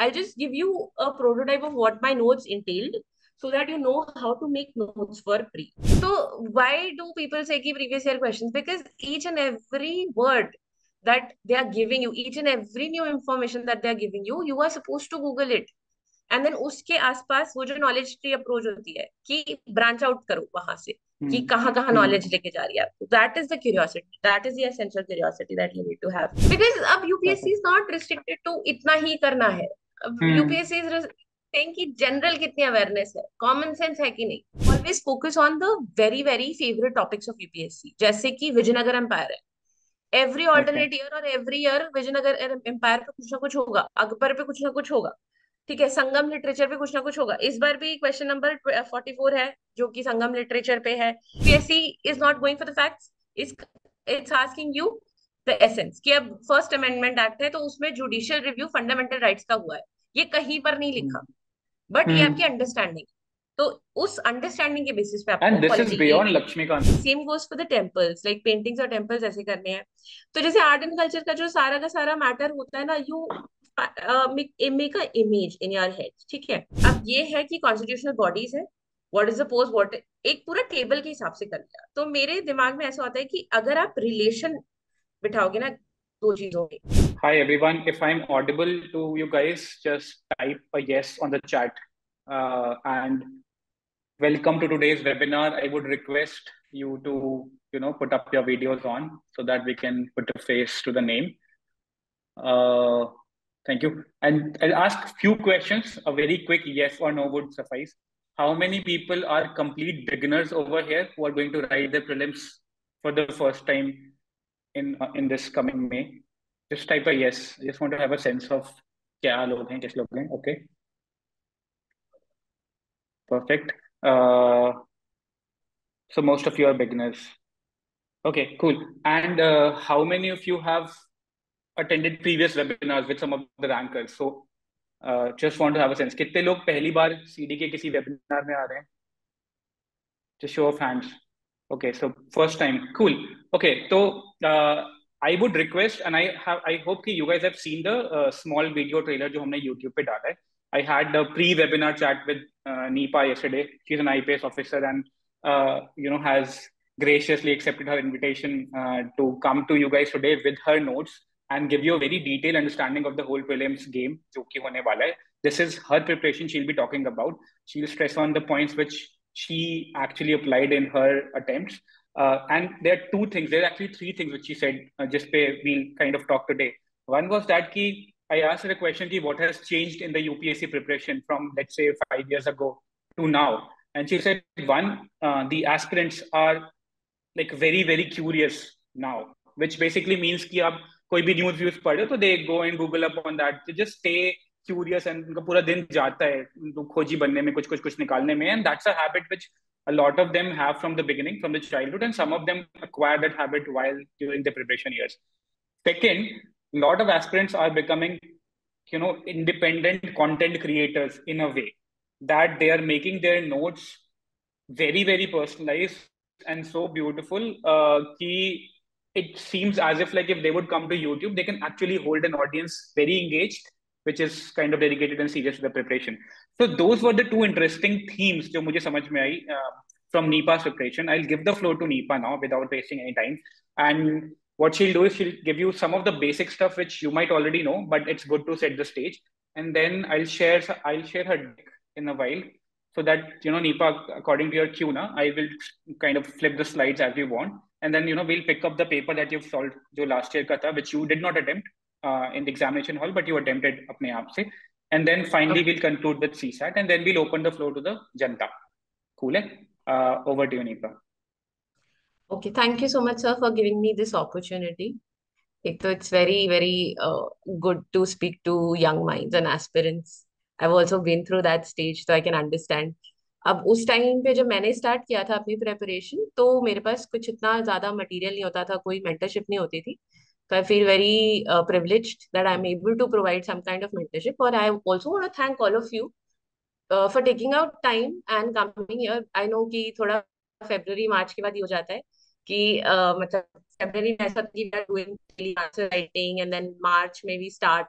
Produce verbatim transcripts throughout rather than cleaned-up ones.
I'll just give you a prototype of what my notes entailed so that you know how to make notes for pre. So why do people say ki previous year questions? Because each and every word that they are giving you, each and every new information that they are giving you, you are supposed to Google it. And then उसके आसपास वो जो knowledge tree approach होती है कि branch out करो वहां से कि हम्म कहाँ कहाँ नॉलेज हम्म लेके जा रही है आपको. That is the curiosity, that is the essential curiosity that you need to have. Because अब UPSC perfect. Is not restricted to इतना ही करना है. अब हम्म यूपीएससी इज saying कि जनरल कितनी अवेयरनेस है, कॉमन सेंस है कि नहीं. Always focus on the very very favourite topics of UPSC, जैसे कि विजयनगर एम्पायर है. Every okay. ऑल्टरनेट ईयर और एवरी ईयर विजयनगर एम्पायर पे कुछ ना कुछ होगा, अकबर पे कुछ ना कुछ होगा. ठीक है, संगम लिटरेचर पे कुछ ना कुछ होगा. इस बार भी क्वेश्चन नंबर फोर्टी फोर है जो कि संगम लिटरेचर पे है. PSC is not going for the facts, it's asking you the essence कि अब फर्स्ट अमेंडमेंट एक्ट है तो उसमें जुडिशियल रिव्यू फंडामेंटल राइट्स का हुआ है. ये कहीं पर नहीं लिखा, हम्म बट ये आपकी हम्म अंडरस्टैंडिंग. तो उस अंडरस्टैंडिंग के बेसिस पे आपको and this is polity beyond एक. Lakshmikant. Same goes for the temples, like paintings और टेम्पल्स ऐसे करने हैं. तो जैसे आर्ट एंड कल्चर का जो सारा का सारा मैटर होता है ना, you make a image in your head. ठीक है, अब ये है कि कॉन्स्टिट्यूशनल बॉडीज है, what is the post, what, एक पूरा टेबल के हिसाब से कर लिया. तो मेरे दिमाग में ऐसा होता है कि अगर आप रिलेशन बिठाओगे ना दो चीजों में. Hi everyone, if I'm audible to you guys, just type a yes on the chat. Uh, and welcome to today's webinar. I would request you to, you know, put up your videos on so that we can put a face to the name. Uh, thank you. And I'll ask few questions. A very quick yes or no would suffice. How many people are complete beginners over here who are going to write the prelims for the first time in uh, in this coming May? Just type a yes. I just want to have a sense of क्या लोग हैं, किस लोग हैं. Okay, perfect. Uh, so most of you are beginners. Okay, cool. And uh, how many of you have attended previous webinars with some of the rankers? So uh, just want to have a sense. कितने लोग पहली बार CD के किसी webinar में आ रहे हैं? Just show of hands. Okay, so first time. Cool. Okay, so uh, I would request, and I have, I hope that you guys have seen the uh, small video trailer जो हमने YouTube पे डाला है. I had a pre-webinar chat with uh, Nipa yesterday. She's an I P S officer and uh, you know has graciously accepted her invitation uh, to come to you guys today with her notes and give you a very detailed understanding of the whole prelims game जो कि होने वाला है. This is her preparation she'll be talking about. She'll stress on the points which she actually applied in her attempts. Uh, and there are two things, there are actually three things which she said, uh, just pay, we'll kind of talk today. One was that ki, I asked her a question, ki, what has changed in the U P S C preparation from, let's say, five years ago to now? And she said, one, uh, the aspirants are like very, very curious now, which basically means कि आप कोई भी news views पढ़े तो they go and Google up on that, they just stay curious and उनका पूरा दिन जाता है उनको खोजी बनने में, कुछ कुछ कुछ निकालने में. And that's a habit which a lot of them have from the beginning, from the childhood, and some of them acquire that habit while during the preparation years. Second, a lot of aspirants are becoming, you know, independent content creators in a way that they are making their notes very, very personalized and so beautiful uh, ki it seems as if like if they would come to YouTube, they can actually hold an audience very engaged, which is kind of dedicated and serious to the preparation. So those were the two interesting themes जो मुझे समझ में आई uh, from Nipa's preparation. I'll give the floor to Nipa now without wasting any time. And what she'll do is she'll give you some of the basic stuff which you might already know, but it's good to set the stage. And then I'll share I'll share her deck in a while so that you know Nipa, according to your cue now, I will kind of flip the slides as you want, and then you know we'll pick up the paper that you've solved jo last year ka tha, which you did not attempt uh, in the examination hall but you attempted apne aap se. And then finally Okay. we'll conclude with C SAT and then we'll open the floor to the janta. Cool hai? Uh, over to you, Nipa. Okay, thank you so much, sir, for giving me this opportunity. एक तो it's very very uh, good to speak to young minds and aspirants. I've also been through that stage, so I can understand. अब उस time पे जब मैंने start किया था अपनी प्रेपरेशन, तो मेरे पास कुछ इतना ज्यादा मटेरियल नहीं होता था, कोई मेंटरशिप नहीं होती थी. So I feel very uh, privileged that I'm able to provide some kind of mentorship. Or I also want to thank all of you uh, for taking out time and coming here. I know कि थोड़ा फरवरी मार्च के बाद ये हो जाता है कि uh, मतलब फरवरी में ऐसा कि we are doing daily answer writing and then March में we start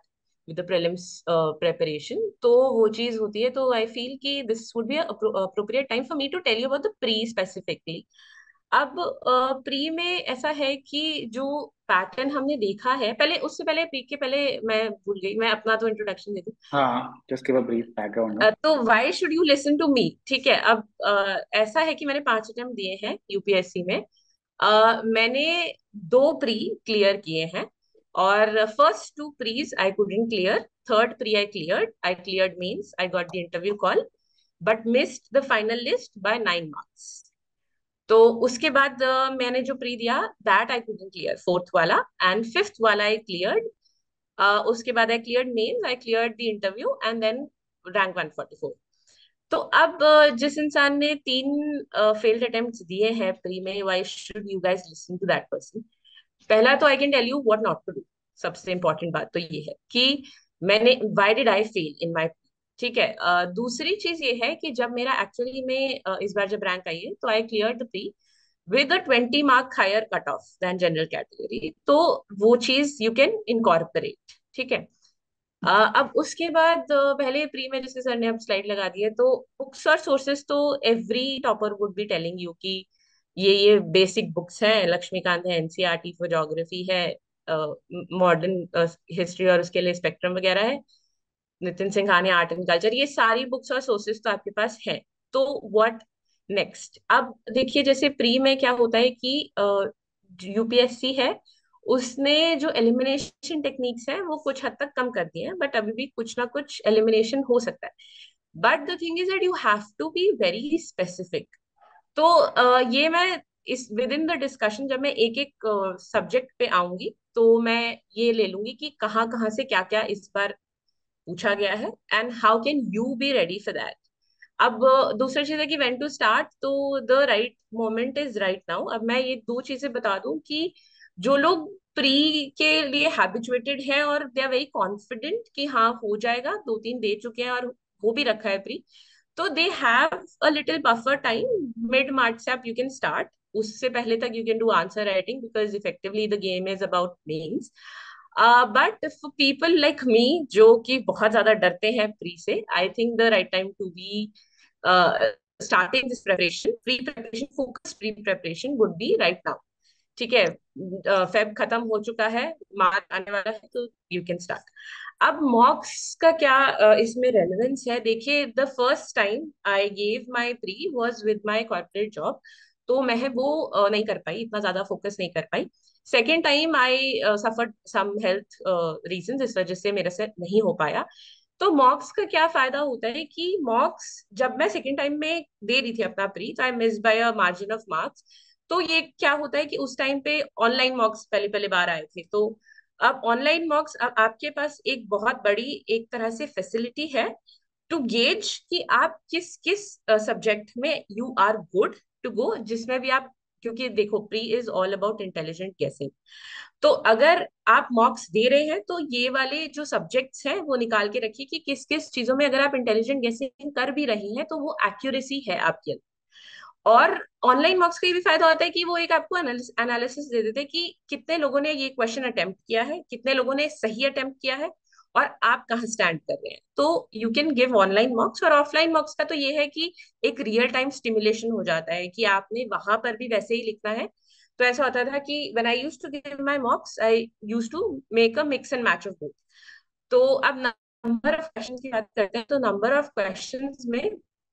with the prelims preparation, तो वो चीज होती है। तो आई फील कि this would be appropriate time for me to tell you about the pre specifically. अब pre में ऐसा है कि जो पैटर्न हमने देखा है, पहले उससे पहले प्री के पहले मैं भूल गई, मैं अपना तो इंट्रोडक्शन दे दूं। हाँ, just give a brief background no. Uh, तो why should you listen to me, ठीक है। अब अ, ऐसा है कि मैंने पांच अटेम्प्ट दिए हैं यूपीएससी में। अ, मैंने दो प्री क्लियर किए हैं, और first two pres I couldn't clear, third pre I cleared, I cleared means I got the interview call, but missed the final list by nine marks. तो उसके बाद अ, मैंने जो प्री दिया that I couldn't clear, fourth वाला, and fifth वाला I cleared. उसके बाद I cleared mains, I cleared the interview, and then rank one forty four. तो अब अ, जिस इंसान ने तीन फेल्ड अटेम्प्ट्स दिए हैं प्री में, why should you guys listen to that person? पहला तो I can tell you what not to do. सबसे इंपॉर्टेंट बात तो ये है कि मैंने why did I fail in my, ठीक है। अ, दूसरी चीज ये है कि जब मेरा एक्चुअली में अ, इस बार जब रैंक आई है, तो I clear the pre with a twenty mark higher cut off than general category, तो वो चीज यू कैन इनकॉर्पोरेट, ठीक है। अ, अब उसके बाद अ, पहले प्री में जैसे सर ने अब स्लाइड लगा दी है, तो बुक्स और सोर्सेस तो every topper would be telling you कि ये ये बेसिक बुक्स हैं, लक्ष्मीकांत है एनसीईआरटी फॉर ज्योग्राफी है, मॉडर्न हिस्ट्री और उसके लिए स्पेक्ट्रम वगैरह है, Nitin Singhania art and culture, ये सारी बुक्स और सोर्सेस तो आपके पास है। तो व्हाट नेक्स्ट? अब देखिए, जैसे प्री में क्या होता है कि यूपीएससी है, उसने जो एलिमिनेशन टेक्निक्स हैं वो कुछ हद तक कम कर दिए हैं, बट अभी भी कुछ ना कुछ एलिमिनेशन हो सकता है। But the thing is that you have to be very specific. तो अ, ये मैं इस विद इन द डिस्कशन जब मैं एक एक सब्जेक्ट पे आऊंगी, तो मैं ये ले लूंगी कि कहाँ कहाँ से क्या क्या इस बार पूछा गया है, and how can you be ready for that. अब अ, दूसरी चीज है कि व्हेन टू स्टार्ट, तो the right moment is right now. अब मैं ये दो चीजें बता दूं कि जो लोग प्री के लिए हैबिचुएटेड हैं और दे आर वेरी कॉन्फिडेंट कि हाँ हो जाएगा, दो तीन दे चुके हैं और हो भी रखा है प्री, तो they have a little buffer time. Mid March से आप यू कैन स्टार्ट, उससे पहले तक you can do answer writing, because effectively the game is about mains. But for people like me जो कि बहुत ज्यादा डरते हैं प्री से, I think the right time to be starting this preparation, pre preparation, focus pre preparation would be right now, ठीक है। Feb खत्म हो चुका है, मार्च आने वाला है, तो यू कैन स्टार्ट। अब मॉक्स का क्या अ, इसमें रेलेवेंस है? देखिए, the first time I gave my pre was with my corporate job, तो मैं वो अ, नहीं कर पाई, इतना ज्यादा फोकस नहीं कर पाई। Second time I suffered some health reasons, इस वजह से मेरे से नहीं हो पाया। तो मॉक्स का क्या फायदा होता है कि मॉक्स जब मैं सेकेंड टाइम में दे रही थी अपना प्री, तो I miss by a margin of marks. तो ये क्या होता है कि उस टाइम पे ऑनलाइन मॉक्स पहले पहले बार आए थे, तो अब ऑनलाइन मॉक्स आपके पास एक बहुत बड़ी एक तरह से फैसिलिटी है टू गेज कि आप किस किस सब्जेक्ट में you are good to go, जिसमें भी आप, क्योंकि देखो pre is all about intelligent guessing. तो अगर आप मॉक्स दे रहे हैं, तो ये वाले जो सब्जेक्ट्स हैं वो निकाल के रखिए कि किस किस चीजों में अगर आप इंटेलिजेंट गेसिंग कर भी रही हैं, तो वो एक्यूरेसी है आपकी। और ऑनलाइन मॉक्स का ये भी फायदा होता है कि वो एक आपको एनालिसिस दे देते हैं कि कितने लोगों ने ये क्वेश्चन अटेम्प्ट किया है, कितने लोगों ने सही अटेम्प्ट किया है, और आप कहाँ स्टैंड कर रहे हैं। तो you can give online mocks. और ऑफलाइन मॉक्स का तो ये है कि एक रियल टाइम स्टिमुलेशन हो जाता है कि आपने वहां पर भी वैसे ही लिखना है। तो ऐसा होता था कि when I used to give my mocks, I used to make a mix and match of both. तो अब नंबर ऑफ क्वेश्चंस की बात करते हैं, तो नंबर ऑफ क्वेश्चंस में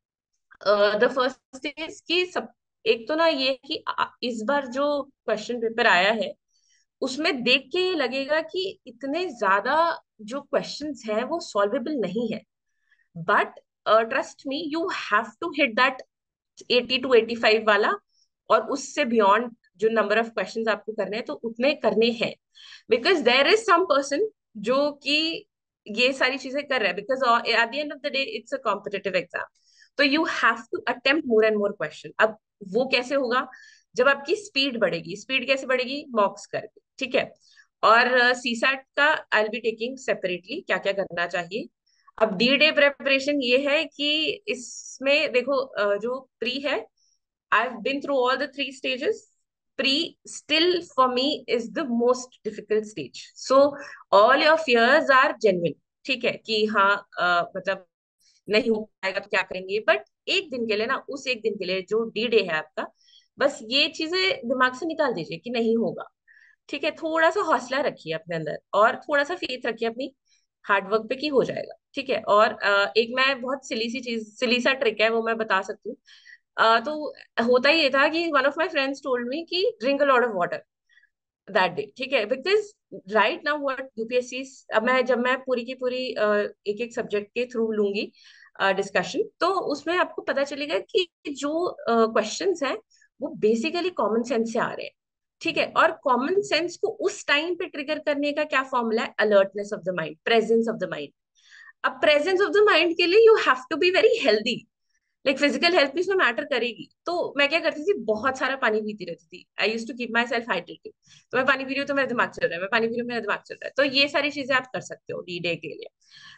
द फर्स्ट इज कि सब, एक तो ना ये कि आ- इस बार जो क्वेश्चन पेपर आया है, उसमें देख के ये लगेगा कि इतने ज्यादा जो क्वेश्चंस हैं वो सॉल्वेबल नहीं है। But trust me, you have to hit that eighty two eighty five वाला, और उससे बियॉन्ड जो नंबर ऑफ क्वेश्चंस आपको करने हैं, तो उतने करने हैं। Because there is some person जो कि ये सारी चीजें कर रहा है, because at the end of the day it's a competitive exam. तो you have to attempt more and more question. अब वो कैसे होगा? जब आपकी स्पीड बढ़ेगी। स्पीड कैसे बढ़ेगी? मॉक्स करके, ठीक है। और सी सैट का I will be taking separately क्या क्या करना चाहिए। अब डी डे प्रेपरेशन ये है कि इसमें देखो, अ, जो प्री है, I have been through all the three stages. pre still for me is the most difficult stage. So all your fears are genuine. ठीक है कि हाँ अ, मतलब नहीं हो पाएगा तो क्या करेंगे, बट एक दिन के लिए ना, उस एक दिन के लिए जो डी डे है आपका, बस ये चीजें दिमाग से निकाल दीजिए कि नहीं होगा। ठीक है, थोड़ा सा हौसला रखिए अपने अंदर और थोड़ा सा फेथ रखिए अपनी हार्डवर्क पे कि हो जाएगा। ठीक है, और अ, एक मैं बहुत सिली सी चीज, सिली सा ट्रिक है वो मैं बता सकती हूँ। अ, तो होता ही ये था कि one of my friends told me कि drink a lot of water that day. ठीक है, because right now what UPSC, अब मैं जब मैं पूरी की पूरी एक एक सब्जेक्ट के थ्रू लूंगी डिस्कशन, तो उसमें आपको पता चलेगा कि जो क्वेश्चंस हैं वो बेसिकली कॉमन सेंस से आ रहे हैं। ठीक है, और कॉमन सेंस को उस टाइम पे ट्रिगर करने का क्या फॉर्मूला है? Alertness of the mind, presence of the mind. अब प्रेजेंस ऑफ द माइंड के लिए you have to be very healthy, like physical health भी इसमें मैटर करेगी। तो मैं क्या करती थी, बहुत सारा पानी पीती रहती थी। I use to keep myself hydrated. तो मैं पानी पी रही हूँ तो मेरा दिमाग चल रहा है, मैं पानी पी रही हूँ मेरा दिमाग चल रहा है। तो ये सारी चीजें आप कर सकते हो डी डे के लिए।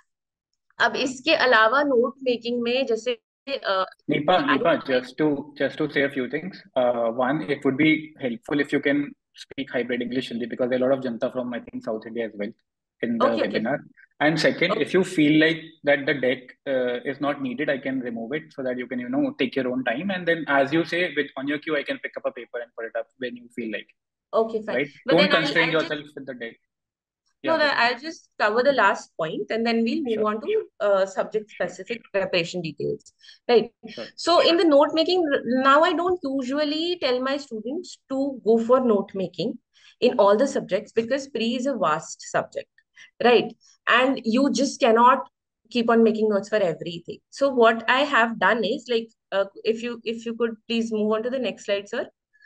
अब इसके अलावा नोट मेकिंग में जैसे uh, Nipa, I Nipa, don't like, just to just to say a few things. Uh, one, it would be helpful if you can speak hybrid English Hindi, because there are a lot of Janta from, I think, South India as well in the okay, okay, webinar. And second, okay, if you feel like that the deck uh, is not needed, I can remove it so that you can, you know, take your own time. And then, as you say, with on your queue, I can pick up a paper and put it up when you feel like, okay, fine. right? But then Don't I'll constrain I'll just yourself with the deck. no, Yeah, no, go ahead. I'll just cover the last point and then we'll move Sure, on to uh, sure, subject-specific preparation details. Right. sure. So in the note making, now I don't usually tell my students to go for note making in all the subjects because pre is a vast subject, right? And you just cannot keep on making notes for everything. So what I have done is like, uh, if you if you could please move on to the next slide, sir.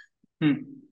Hmm.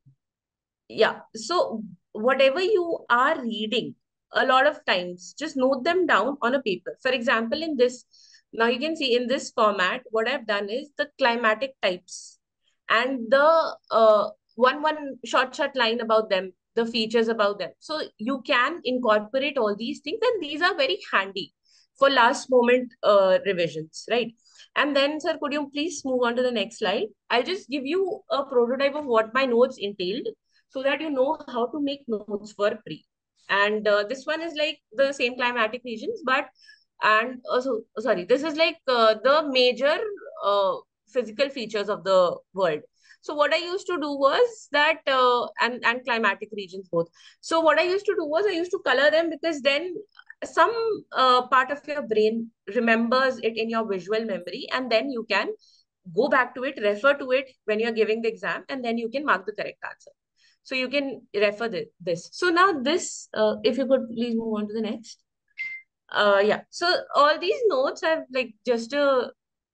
Yeah, so whatever you are reading, a lot of times just note them down on a paper. For example, in this, now you can see in this format what I've done is the climatic types and the uh, one one short short line about them, the features about them, so you can incorporate all these things, and these are very handy for last moment uh, revisions, right? And then, sir, could you please move on to the next slide? I'll just give you a prototype of what my notes entailed so that you know how to make notes for pre. And uh, this one is like the same climatic regions, but and also sorry, this is like uh, the major uh, physical features of the world. So what I used to do was that uh, and and climatic regions both. So what I used to do was I used to color them because then some uh, part of your brain remembers it in your visual memory, and then you can go back to it, refer to it when you're giving the exam, and then you can mark the correct answer. So you can refer the, this. So now this, uh, if you could please move on to the next. Uh, yeah. So all these notes have like just a,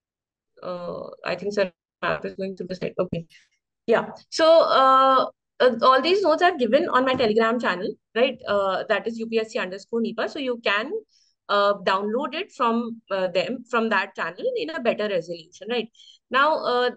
uh, I think sir map is going through the slide. Okay. Yeah. So uh, uh, all these notes are given on my Telegram channel, right? Uh, that is U P S C underscore Nipa. So you can uh, download it from uh, them from that channel in a better resolution, right? Now, uh,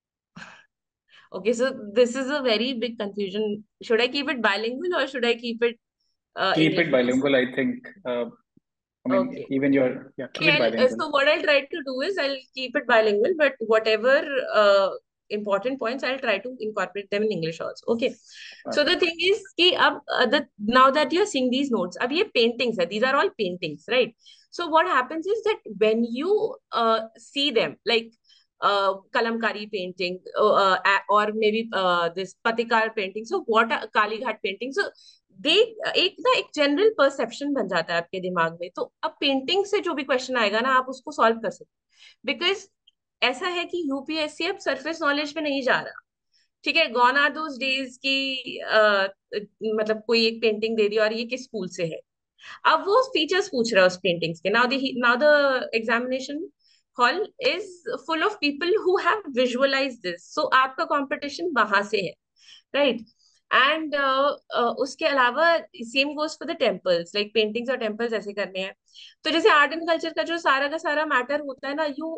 okay, so this is a very big confusion. Should I keep it bilingual or should I keep it uh, Keep English? it Because bilingual, I think. Uh, I mean, okay, even your, yeah, keep it okay. I'll, uh, bilingual. so what I'll try to do is I'll keep it bilingual, but whatever uh, important points I'll try to incorporate them in English also. Okay. Uh, So the thing is कि अब uh, the now that you're seeing these notes, अब ये paintings है. These are all paintings, right? So what happens is that when you uh, see them, like uh, kalamkari painting uh, uh, or maybe uh, this patikar painting, so what are kali ghat painting, so दे एक ना एक general perception बन जाता है आपके दिमाग में। तो अब पेंटिंग से जो भी क्वेश्चन आएगा ना आप उसको सॉल्व कर सकते, बिकॉज ऐसा है कि यूपीएससी अब सरफेस नॉलेज पे नहीं जा रहा। ठीक है, गॉन आर दोज डेज की अ, मतलब कोई एक पेंटिंग दे दी और ये किस स्कूल से है। अब वो फीचर्स पूछ रहा है उस पेंटिंग्स के। Now the now the examination hall is full of people who have visualize this, so आपका कंपटीशन वहां से है, राइट? एंड उसके अलावा same goes for the temples, like paintings और टेम्पल्स ऐसे करने हैं। तो जैसे आर्ट एंड कल्चर का जो सारा का सारा मैटर होता है ना, you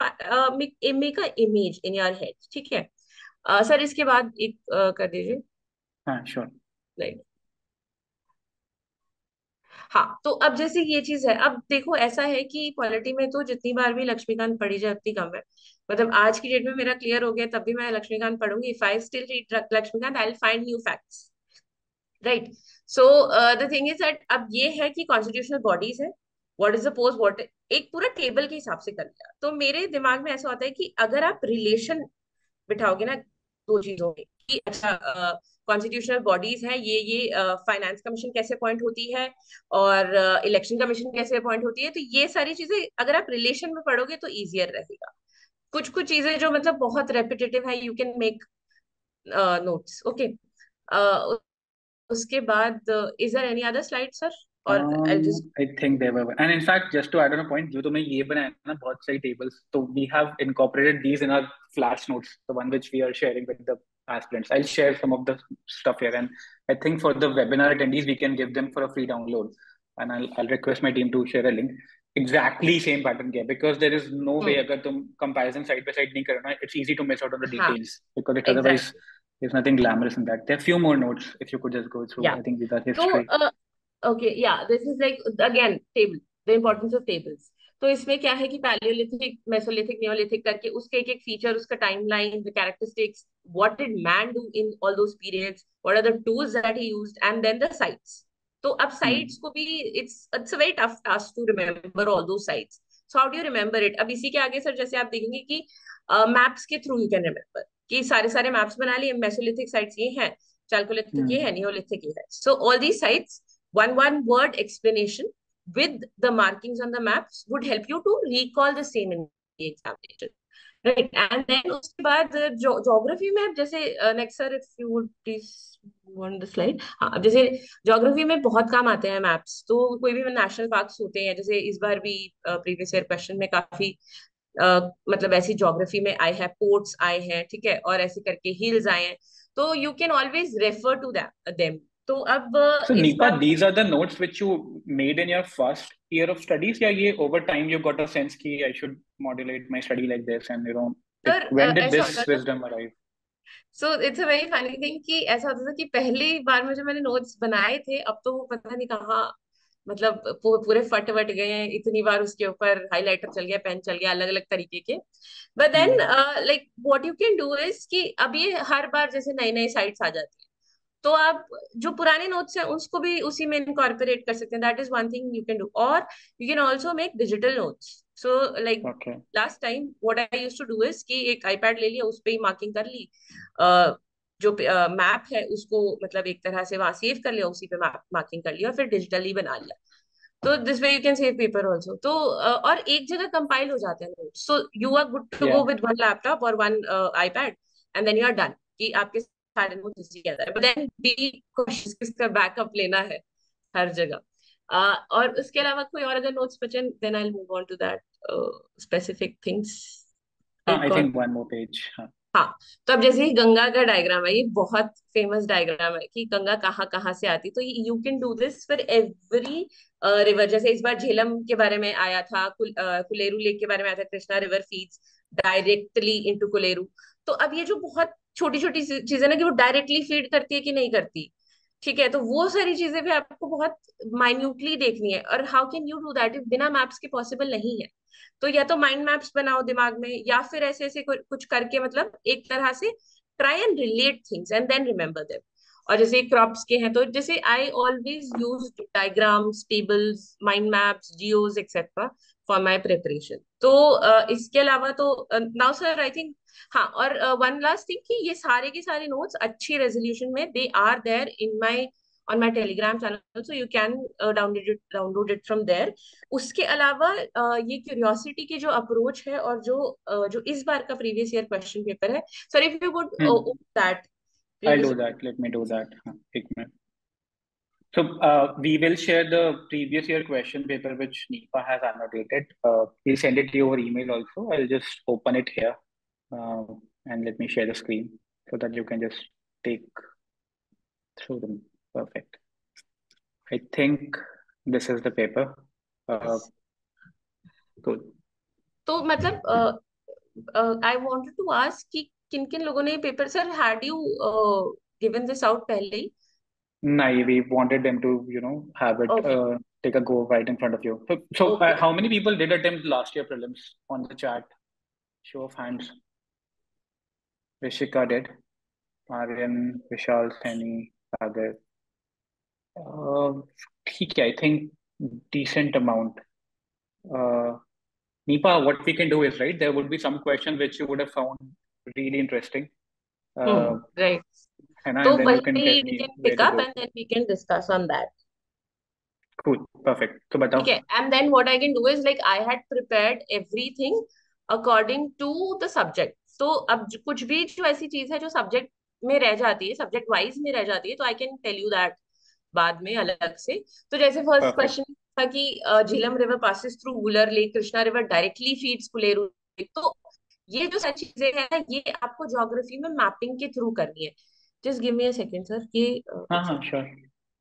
make a image in your head. ठीक है सर, इसके बाद एक uh, कर दीजिए, हाँ, sure. राइट? हाँ, तो अब जैसे ये चीज है, अब देखो ऐसा है कि पॉलिटी में तो जितनी बार भी लक्ष्मीकांत पढ़ी जाए उतनी कम है। मतलब आज की डेट में मेरा क्लियर हो गया तब भी मैं लक्ष्मीकांत पढ़ूंगी। If I still read Laxmikanth I will find new facts, right. So the thing is that अब ये है कि कॉन्स्टिट्यूशनल बॉडीज है, what is the post, what, एक पूरा टेबल के हिसाब से कर लिया। तो मेरे दिमाग में ऐसा होता है कि अगर आप रिलेशन बिठाओगे ना दो चीजों में, कि अच्छा कॉन्स्टिट्यूशनल बॉडीज हैं ये ये फाइनेंस कमीशन कैसे अपॉइंट होती है और इलेक्शन कमीशन कैसे अपॉइंट होती है, तो ये सारी चीजें अगर आप रिलेशन में पढ़ोगे तो इजियर रहेगा। कुछ कुछ चीजें जो मतलब बहुत रेपिटेटिव है, you can make notes, okay. उसके बाद is there any other slide sir, और I Um, just, I think they were, and in fact, just to add on a point, जो तुमने ये बनाया ना बहुत सारी tables, तो we have incorporated these in our flash notes, the one which we are sharing with the aspirants. I'll share some of the stuff here, and I think for the webinar attendees, we can give them for a free download, and I'll I'll request my team to share a link. Exactly same pattern किया, because there is no way अगर तुम comparison side by side नहीं करो ना, it's easy to miss out on the हाँ details because it's otherwise exactly, there's nothing glamorous in that. There are few more notes if you could just go through. या I think these are तो history. Okay, या this is like again table, the importance of tables. तो इसमें क्या है कि Palaeolithic, Mesolithic, Neolithic करके उसके एक एक फीचर, उसका timeline, the characteristics, what did man do in all those periods, what are the tools that he used, and then the sites. तो अब Hmm. साइट्स को भी it's it's a very tough task to remember all those sites. So how do you remember it? अब इसी के आगे sir जैसे आप देखेंगे कि मैप्स के थ्रू यू कैन रिमेम्बर, कि सारे सारे मैप्स बना लिए, मेसोलिथिक साइट्स ये हैं, chalcolithic ये Hmm. है, neolithic ये है। So all these sites, one one word explanation with the markings on the maps would help you to recall the same in the examination, right? And then उसके बाद geography में, अब जैसे next sir if you would please one the slide. हाँ, अब जैसे geography में बहुत काम आते हैं मैप्स। तो कोई भी नेशनल पार्क्स होते हैं, जैसे इस बार भी प्रीवियस ईयर क्वेश्चन में काफी uh, मतलब ऐसी ज्योग्राफी में आए हैं, पोर्ट्स आए हैं, ठीक है, और ऐसे करके हिल्स आए हैं। तो you can always refer to them. तो अब uh, So, इस Nipa, बार, these are the notes which you made in your first year of studies. Yeah, ye, over time you got a sense कि I should modulate my study like this, and you know, like sir when did ऐसा होता this था, wisdom arrive? So it's a very funny thing कि ऐसा होता था कि पहली बार में जो मैंने नोट्स बनाए थे, अब तो वो पता नहीं कहाँ, मतलब पू, पूरे फट वट गए हैं, इतनी बार उसके ऊपर हाइलाइटर चल गया, पेन चल गया, अलग अलग तरीके के। But then Hmm. Like what you can do is कि अब ये हर बार जैसे नई नई साइट्स आ जाती हैं, तो आप जो पुराने नोट्स हैं उसको भी उसी में इनकॉर्पोरेट कर सकते हैं। That is one thing you can do. और you can also make digital notes. So like Okay. Last time what I used to do is कि एक आईपैड ले लिया, उस पे ही मार्किंग कर ली, अ, जो मैप है उसको मतलब एक तरह से वहां सेव कर लिया, उसी पे मार्किंग कर लिया और फिर डिजिटली बना लिया। तो this way you can save paper also. तो uh, और एक जगह कंपाइल हो जाते हैं notes, so you are good to go Yeah. With one laptop और one iPad, and then you are done, कि आपके सारे notes together. But then be cautious, किसका बैकअप लेना है हर जगह। uh, और उसके अलावा कोई और अगर नोट्स बचे, then I will move on to that specific things. Ah, I एक और, think one more page. Huh. हाँ, तो अब जैसे ही गंगा का डायग्राम है, ये बहुत फेमस डायग्राम है कि गंगा कहाँ कहाँ से आती, तो you can do this for every river. जैसे इस बार झेलम के बारे में आया था, कुल, uh, कुलेरू लेक के बारे में आया था, Krishna river feeds directly into Kolleru. तो अब ये जो बहुत छोटी छोटी चीजें ना, कि वो डायरेक्टली फीड करती है कि नहीं करती, ठीक है, तो वो सारी चीजें भी आपको बहुत माइन्यूटली देखनी है। और how can you do that, बिना मैप्स के पॉसिबल नहीं है। तो या तो माइंड मैप्स बनाओ दिमाग में, या फिर ऐसे ऐसे कुछ करके, मतलब एक तरह से try and relate things and then remember them. और जैसे क्रॉप्स के हैं, तो जैसे I always use diagrams, tables, mind maps, geos etcetera for my preparation. तो uh, इसके अलावा तो नाउ सर आई थिंक, हाँ, और वन लास्ट थिंग कि ये सारे के सारे नोट्स अच्छी रेजोल्यूशन में they are there in my on my telegram channel, so you can uh, download it download it from there। उसके अलावा uh, ये क्यूरियोसिटी की जो अप्रोच है, और जो uh, जो इस बार का प्रीवियस ईयर क्वेश्चन पेपर है, sir if you would Hmm. That I'll previous. do that. Let me do that. Huh. एक minute. So uh, we will share the previous year question paper which Nipa has annotated. Uh, we'll send it to you over email also. I'll just open it here uh, and let me share the screen so that you can just take through them. Perfect. I think this is the paper. Uh, good. तो मतलब I wanted to ask कि किन किन लोगों ने paper, sir had you given this out पहले ही? No, we wanted them to, you know, have it okay, uh, take a go right in front of you. So, so uh, Okay. how many people did attempt last year prelims on the chat? Show of hands. Rishika did. Aryan, Vishal, Seni, Sagar. Uh, ठीक है, I think decent amount. Uh, Nipa, what we can do is, right, there would be some questions which you would have found really interesting. Hmm. Uh, Right. है ना, तो and then you can tell वही we me can where pick to up go. and then we can discuss on that. Cool, perfect. तो ठीक बताओ. है. And then what I can do is like I had prepared everything according to the subject. तो अब जो- कुछ भी जो ऐसी चीज है जो सब्जेक्ट में रह जाती है, सब्जेक्ट वाइज में रह जाती है, तो I can tell you that बाद में अलग से. तो जैसे फर्स्ट Perfect. क्वेश्चन था कि अ, Jhelum river passes through Wular lake, Krishna river directly feeds Kolleru lake. तो ये जो सारी चीजें हैं ये आपको ज्योग्राफी में मैपिंग के थ्रू करनी है. Just give me a second sir. ये अ, हाँ एक हाँ, second. Sure.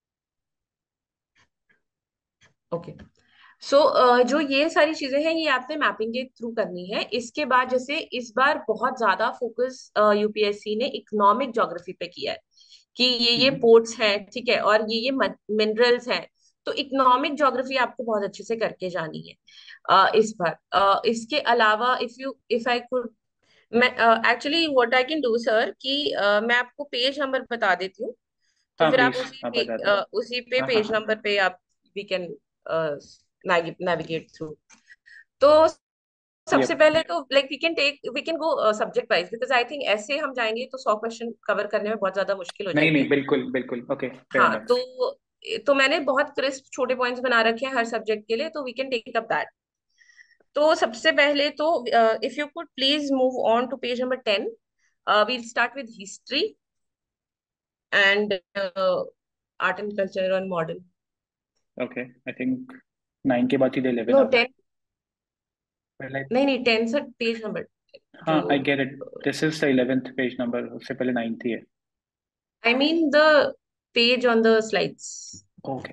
Okay. So so, uh, जो ये सारी चीजें हैं ये आपने मैपिंग के थ्रू करनी है. इसके बाद जैसे इस बार बहुत ज्यादा फोकस यूपीएससी ने इकोनॉमिक ज्योग्राफी पे किया है कि ये ये हम्म. पोर्ट्स हैं, ठीक है, और ये ये मिनरल्स हैं. तो इकोनॉमिक ज्योग्राफी आपको बहुत अच्छे से करके जानी है uh, इस बार. uh, इसके अलावा if you if I could, मैं actually what I can do sir कि uh, मैं आपको पेज नंबर बता देती हूँ. तो हाँ फिर आप प्लीज, उसी आप पे बता दो. uh, उसी पे हाँ हाँ पेज हाँ. नंबर पे आप वी कैन नेविगेट थ्रू. तो सबसे Yep. पहले तो like we can take we can go subject wise, because I think ऐसे हम जाएंगे तो सौ क्वेश्चन कवर करने में बहुत ज्यादा मुश्किल हो नहीं जाएगी. नहीं, बिल्कुल बिल्कुल, ओके, फेयर हाँ. इनफ. तो तो मैंने बहुत क्रिस्प छोटे पॉइंट्स बना रखे हैं हर सब्जेक्ट के लिए, तो we can take up that. तो सबसे पहले तो if you could please move on to page number ten. We'll start with history and art and culture और modern. Okay, I think nine के बाद सीधे इलेवन नो आ गया. टेन. पहले. नहीं नहीं, टेन सर पेज नंबर हाँ, जो I get it. This is the eleventh page number, उससे पहले नाइन्थ ही है. I mean the page on the slides. Okay,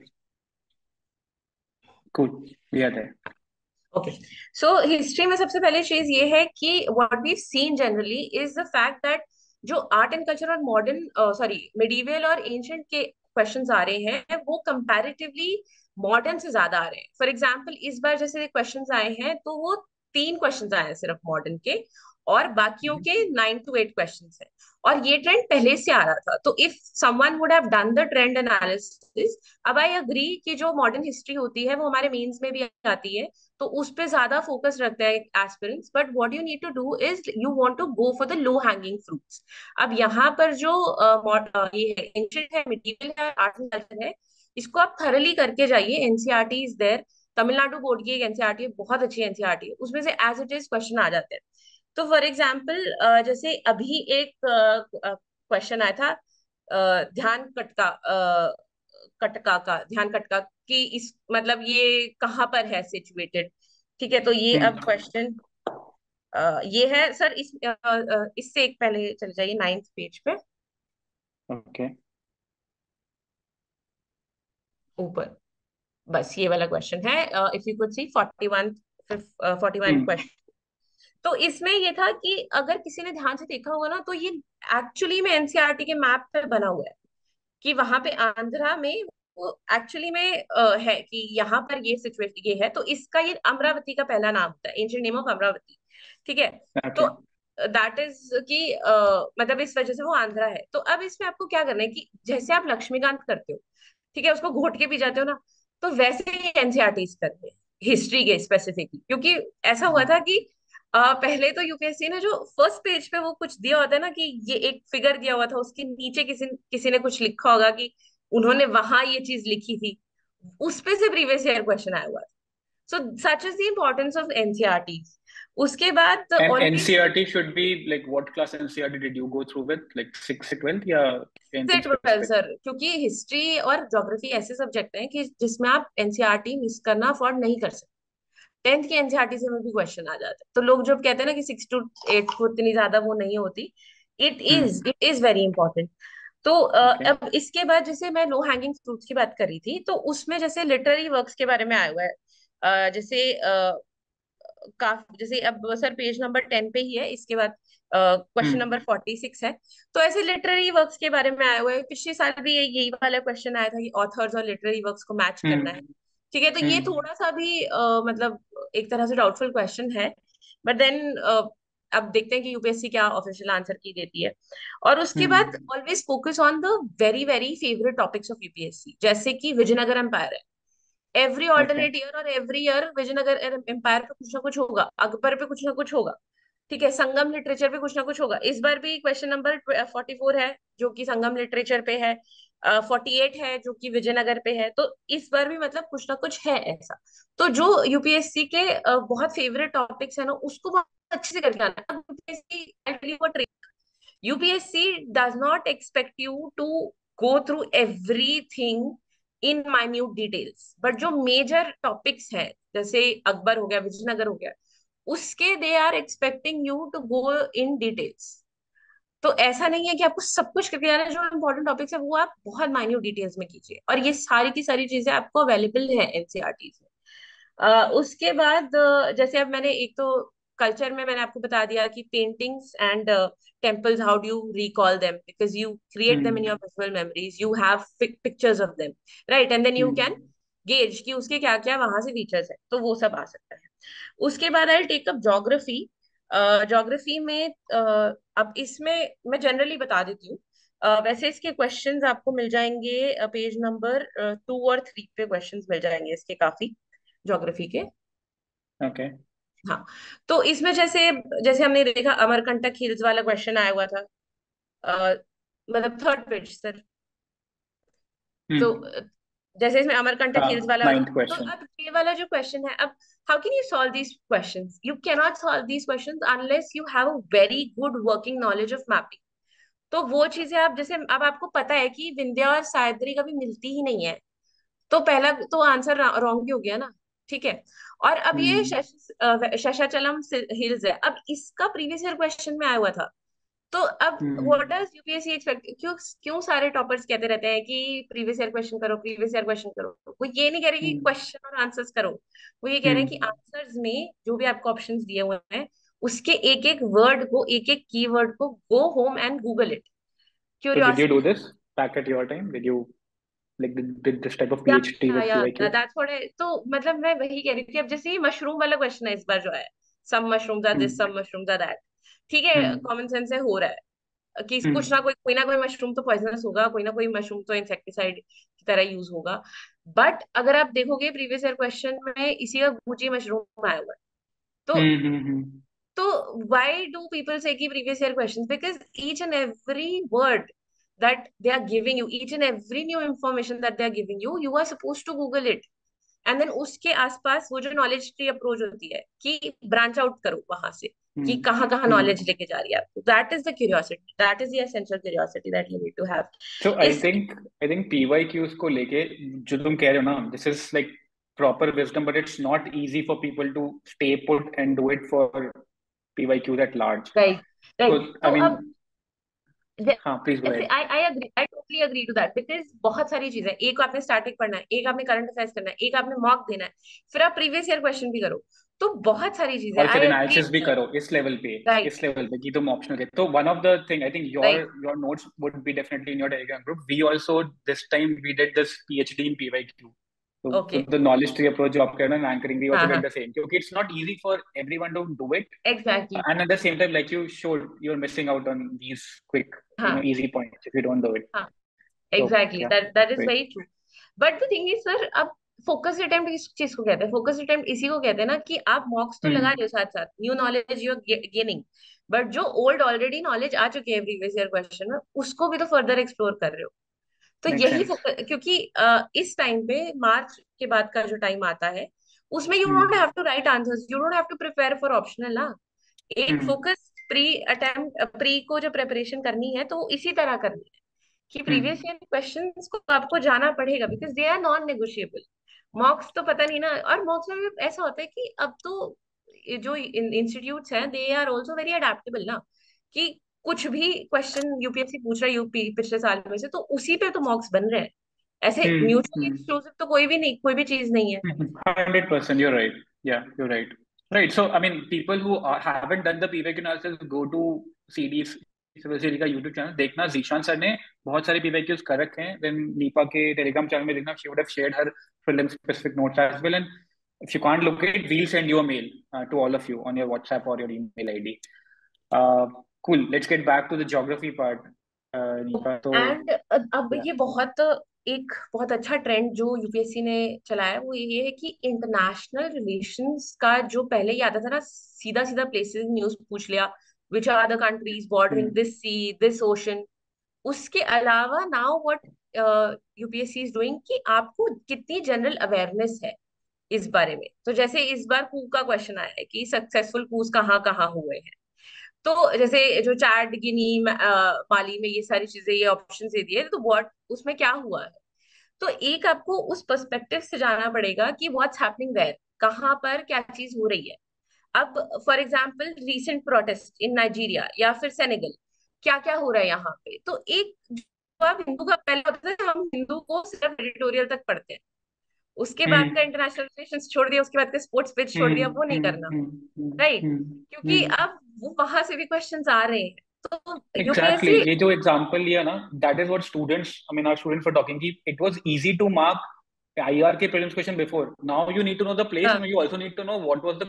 cool, we are there. Okay. So history में सबसे पहले चीज ये है कि what we seen generally is the fact that जो आर्ट एंड कल्चर और मॉडर्न सॉरी मिडीवियल और एंशियंट के क्वेश्चंस आ रहे हैं वो कंपैरेटिवली मॉडर्न से ज्यादा आ रहे हैं. फॉर एग्जांपल इस बार जैसे क्वेश्चंस आए हैं तो वो तीन क्वेश्चंस आए हैं सिर्फ मॉडर्न के, और बाकियों के नाइन टू एट क्वेश्चंस हैं. और ये ट्रेंड पहले से आ रहा था. तो if someone would have done the trend analysis, अब आई अग्री कि जो मॉडर्न हिस्ट्री होती है वो हमारे मेंस में भी आती है, तो उस पे ज्यादा फोकस रखते हैं aspirants. But what you need to do is you want to go for the low hanging fruits. अब यहाँ पर जो अ, मॉड- अ, ये है एंशिएंट है, मिडिवल है, आर्ट एंड कल्चर है, इसको आप थरली करके जाइए. NCERT is there. Tamil Nadu board की एक एनसीईआरटी है, बहुत अच्छी एनसीईआरटी है, उसमें से एज इट इज क्वेश्चन आ जाते हैं. तो फॉर एग्जाम्पल जैसे अभी एक क्वेश्चन आया था अ, ध्यान कटका अ, कटका का ध्यान कटका कि इस मतलब ये कहाँ पर है सिचुएटेड. ठीक है. तो ये अब हम्म. क्वेश्चन ये है सर. इस अ, अ, इससे एक पहले चले जाइए नाइन्थ पेज पे ओके. ऊपर. बस ये वाला क्वेश्चन है. If you could see forty one forty one hmm. Question. तो इसमें ये था कि अगर किसी ने ध्यान से देखा होगा ना तो ये एक्चुअली में एनसीईआरटी के मैप पे बना हुआ है कि वहां पे आंध्रा में वो एक्चुअली में अ, है कि यहाँ पर ये सिचुएशन ये है. तो इसका ये अमरावती का पहला नाम होता है, एंशिएंट नेम ऑफ अमरावती. ठीक है. ओके. तो दैट इज कि अ, मतलब इस वजह से वो आंध्रा है. तो अब इसमें आपको क्या करना है कि जैसे आप लक्ष्मीकांत करते हो, ठीक है, उसको घोट के पी जाते हो ना, तो वैसे ही एनसीईआरटी करते हैं हिस्ट्री के स्पेसिफिकली. क्योंकि ऐसा हुआ था कि अ, पहले तो यूपीएससी ने जो फर्स्ट पेज पे वो कुछ दिया होता है ना कि ये एक फिगर दिया हुआ था, उसके नीचे किसी किसी ने कुछ लिखा होगा कि उन्होंने वहां ये चीज लिखी थी, उस पे से प्रीवियस ईयर क्वेश्चन आया हुआ था. So such is the importance of NCERT. उसके बाद And always N C E R T should be like, what class N C E R T did you go through with? Like sixth से twelfth या से anything twelve specific? Sir, क्योंकि history और geography ऐसे subject हैं कि जिसमें आप एनसीईआरटी मिस करना अफोर्ड नहीं कर सकते. टेंथ की एनसीईआरटी से में भी क्वेश्चन आ जाते हैं. तो लोग जब कहते हैं ना कि सिक्स टू एट को इतनी ज्यादा वो नहीं होती, it is hmm. It is very important. तो अ, ओके. अब इसके बाद जैसे मैं लो हैंगिंग फ्रूट्स की बात कर रही थी, तो उसमें जैसे लिटरेरी वर्क्स के बारे में आया हुआ है. अ, जैसे काफी जैसे अब सर पेज नंबर टेन पे ही है. इसके बाद question number hmm. Forty six है. तो ऐसे लिटरेरी वर्क्स के बारे में आया हुआ है. पिछले साल भी ये- यही वाला क्वेश्चन आया था कि ऑथर्स और लिटरेरी वर्क्स को मैच करना है. हम्म. ठीक है, तो ये हम्म थोड़ा सा भी अ, मतलब एक तरह से डाउटफुल क्वेश्चन है, बट देन अब देखते हैं कि यूपीएससी क्या ऑफिशियल आंसर की देती है। और उसके बाद hmm always focus on the very very favourite topics of UPSC, जैसे कि विजयनगर एम्पायर है। एवरी ओके ऑल्टरनेट ईयर और एवरी ईयर विजयनगर एम्पायर पे कुछ ना कुछ होगा, अकबर पे कुछ ना कुछ होगा। ठीक है, संगम लिटरेचर पे कुछ ना कुछ होगा। इस बार भी क्वेश्चन नंबर फोर्टी फोर है जो कि संगम लिटरेचर पे है, फोर्टी एट है जो कि विजयनगर पे है। तो इस बार भी मतलब कुछ ना कुछ है ऐसा। तो जो यूपीएससी के अ, बहुत फेवरेट टॉपिक्स है ना, उसको बहुत अच्छे से करके आना है। अब UPSC UPSC does not expect you to go through everything in minute details, but जो मेजर टॉपिक्स है जैसे अकबर हो गया, विजयनगर हो गया, उसके they are expecting you to go in details. तो ऐसा नहीं है कि आपको सब कुछ करके जाना है, जो इंपॉर्टेंट टॉपिक्स है वो आप बहुत माइन्यूट डिटेल्स में कीजिए, और ये सारी की सारी चीजें आपको अवेलेबल है एनसीईआरटी में। अ, उसके बाद अ, जैसे अब मैंने एक तो कल्चर में मैंने आपको बता दिया कि paintings and temples, how do you recall them, because you create them in your hmm visual memories, you have pictures of them, right, and then you can hmm gauge कि उसके क्या क्या वहां से फीचर्स है, तो वो सब आ सकता है। उसके बाद I take up geography. Geography में अ, अब इसमें मैं जनरली बता देती हूँ। अ, वैसे इसके क्वेश्चंस आपको मिल जाएंगे पेज नंबर टू और थ्री पे, क्वेश्चंस मिल जाएंगे इसके काफी, ज्योग्राफी के। ओके हाँ, तो इसमें जैसे जैसे हमने देखा अमरकंटक हिल्स वाला क्वेश्चन आया हुआ था, अ, मतलब थर्ड पेज सर। तो हम्म अ, जैसे इसमें अमरकंटक हाँ हिल्स वाला, नाइन्थ तो क्वेश्चन अब ये वाला जो क्वेश्चन है, अब how can you solve these questions? You can not solve these questions unless you have a very good working knowledge of mapping. तो वो चीजें आप जैसे, अब आपको पता है कि विंध्या और सायत्री कभी मिलती ही नहीं है, तो पहला तो आंसर रॉन्ग ही हो गया ना। ठीक है, और अब ये हम्म शश, अ, शेषाचलम हिल्स है, अब इसका प्रीवियस ईयर क्वेश्चन में आया हुआ था। तो अब what hmm does UPSC expect, क्यों क्यों सारे टॉपर्स कहते रहते हैं कि प्रीवियस ईयर क्वेश्चन करो, प्रीवियस ईयर क्वेश्चन करो? वो ये नहीं कह रहे कि हम्म क्वेश्चन और आंसर्स करो, वो ये कह रहे हैं कि हम्म आंसर्स में जो भी आपको ऑप्शंस दिए हुए हैं, उसके एक एक वर्ड को, एक एक कीवर्ड को go home and Google it. So did you do curiosity. this back at your time? Did you like did, did this type of या PhD या with या P Y Q? That's what I, तो मतलब मैं वही कह रही थी। अब जैसे ये मशरूम वाला क्वेश्चन है इस बार जो है, some mushrooms are this, hmm some mushrooms are that. ठीक है, हम्म कॉमन सेंस से हो रहा है कि कुछ ना हम्म कोई कोई ना कोई मशरूम तो पॉइजनस होगा, कोई ना कोई मशरूम तो इंसेक्टिसाइड की तरह यूज होगा। बट अगर आप देखोगे प्रीवियस ईयर क्वेश्चन में इसी का गुची मशरूम आया हुआ है। तो हम्म हम्म हम्म तो why do people say कि previous year questions? Because each and every word that they are giving you, each and every new information that they are giving you, you are supposed to Google it. And then उसके आसपास वो जो knowledge tree approach होती है कि branch out करो वहां से, कि हम्म कहाँ कहाँ नॉलेज हम्म लेके जा रही है आपको। That is the curiosity, that is the essential curiosity that you need to have. So I इस think I think P Y Qs को लेके जो तुम कह रहे हो ना, this is like proper wisdom, but it's not easy for people to stay put and do it for P Y Qs at large. Right, right, So तो I mean, अब हाँ please go ऐसे ahead. I I agree, I totally agree to that, because बहुत सारी चीजें, एक आपने static पढ़ना है, एक आपने करंट अफेयर्स करना है, एक आपने मॉक देना है, फिर आप प्रीवियस ईयर क्वेश्चन भी करो। तो बहुत सारी चीजें, और फिर आई अग्री एनालिसिस भी विद। करो इस लेवल पे, राइट, इस लेवल पे कि तुम ऑप्शनल के, तो one of the thing I think you're right, your notes would be definitely in your Telegram group. We also this time we did this PhD in PYQ. तो तो okay, the knowledge tree approach जो आप कह रहे हो ना anchoring, we हाँ also did हाँ, द सेम, क्योंकि it's not easy for everyone to do it. Exactly, And at the same time, like you showed, you're missing out on these quick, you know, हाँ easy points if you don't do it. हाँ, So exactly, yeah, that that is great. Very true. But the thing is sir, अब focus attempt इस चीज को कहते हैं, focus attempt इसी को कहते हैं ना कि आप मॉक्स तो लगा Hmm. रहे हो साथ साथ, new knowledge you gaining, but जो ओल्ड ऑलरेडी नॉलेज आ चुकी है प्रीवियस ईयर क्वेश्चन में, उसको भी तो फर्दर एक्सप्लोर कर रहे हो। तो Makes यही sense. फोकस, क्योंकि अ, इस टाइम पे मार्च के बाद का जो टाइम आता है, उसमें you don't Hmm. Have to write answers, you don't have to prepare for optional ना। एक Hmm. Focus pre attempt, pre को जो प्रिपरेशन करनी है तो वो इसी तरह करनी है कि प्रीवियस Hmm. ईयर क्वेश्चंस को आपको जाना पड़ेगा, because they are non negotiable. Mocks तो पता नहीं ना, और मॉक्स में भी ऐसा होता है कि अब तो ये जो इंस्टीट्यूट्स हैं they are also very adaptable ना, कि कुछ भी क्वेश्चन यूपीएससी पूछ रहा है यूपी पिछले साल में से, तो उसी पे तो मॉक्स बन रहे हैं। ऐसे Hmm. Mutually Hmm. एक्सक्लूसिव तो कोई भी नहीं, कोई भी चीज नहीं है। Hundred percent, you're right. Yeah, you're right. Right. So I mean, people who are, haven't done the P V Q analysis go to C Ds civil सीरी का यूट्यूब चैनल देखना, जीशान सर ने बहुत सारे पीवाईक्यूज कर रखे हैं। देन नीपा के टेलीग्राम चैनल में देखना, she would have shared her film specific notes as well. And if you can't look at it, we'll send you a mail uh, to all of you on your WhatsApp or your email I D. Uh, cool. Let's get back to the geography part. Uh, Nipa, तो and अब yeah. ये बहुत एक बहुत अच्छा trend जो UPSC ने चलाया वो ये है कि इंटरनेशनल रिलेशंस का जो पहले ही आता था ना, सीधा सीधा प्लेसेस न्यूज पूछ लिया, which are the countries bordering Hmm. This sea this ocean. उसके अलावा now what UPSC is doing कि आपको कितनी जनरल अवेयरनेस है इस बारे में। तो जैसे इस बार कू का क्वेश्चन आया है कि सक्सेसफुल कूज कहाँ कहाँ हुए हैं। तो जैसे जो चैड गिनी अ, माली में ये सारी चीजें, ये ऑप्शन दे दिए, तो व्हाट उसमें क्या हुआ है। तो एक आपको उस पर्सपेक्टिव से जाना पड़ेगा कि व्हाट्स हैपनिंग देयर, कहाँ पर क्या चीज हो रही है। अब for example recent protest in Nigeria या फिर सेनेगल, क्या क्या हो रहा है यहाँ पे। तो एक जो आप हिंदू का पहले होता था कि हम हिंदू को सिर्फ एडिटोरियल तक पढ़ते हैं, उसके बाद का Hmm. इंटरनेशनल रिलेशंस छोड़ दिया, उसके बाद का स्पोर्ट्स पेज छोड़ दिया, Hmm. वो नहीं Hmm. करना। Hmm. Hmm. Right, Hmm. क्योंकि Hmm. अब वो वहां से भी क्वेश्चंस आ रहे हैं। तो Exactly. यूपीएससी ये जो एग्जांपल लिया ना, that is what students, I mean, our students were talking कि it was easy to mark I R के prelims question before. Now you need to know the place and you also need to know what was the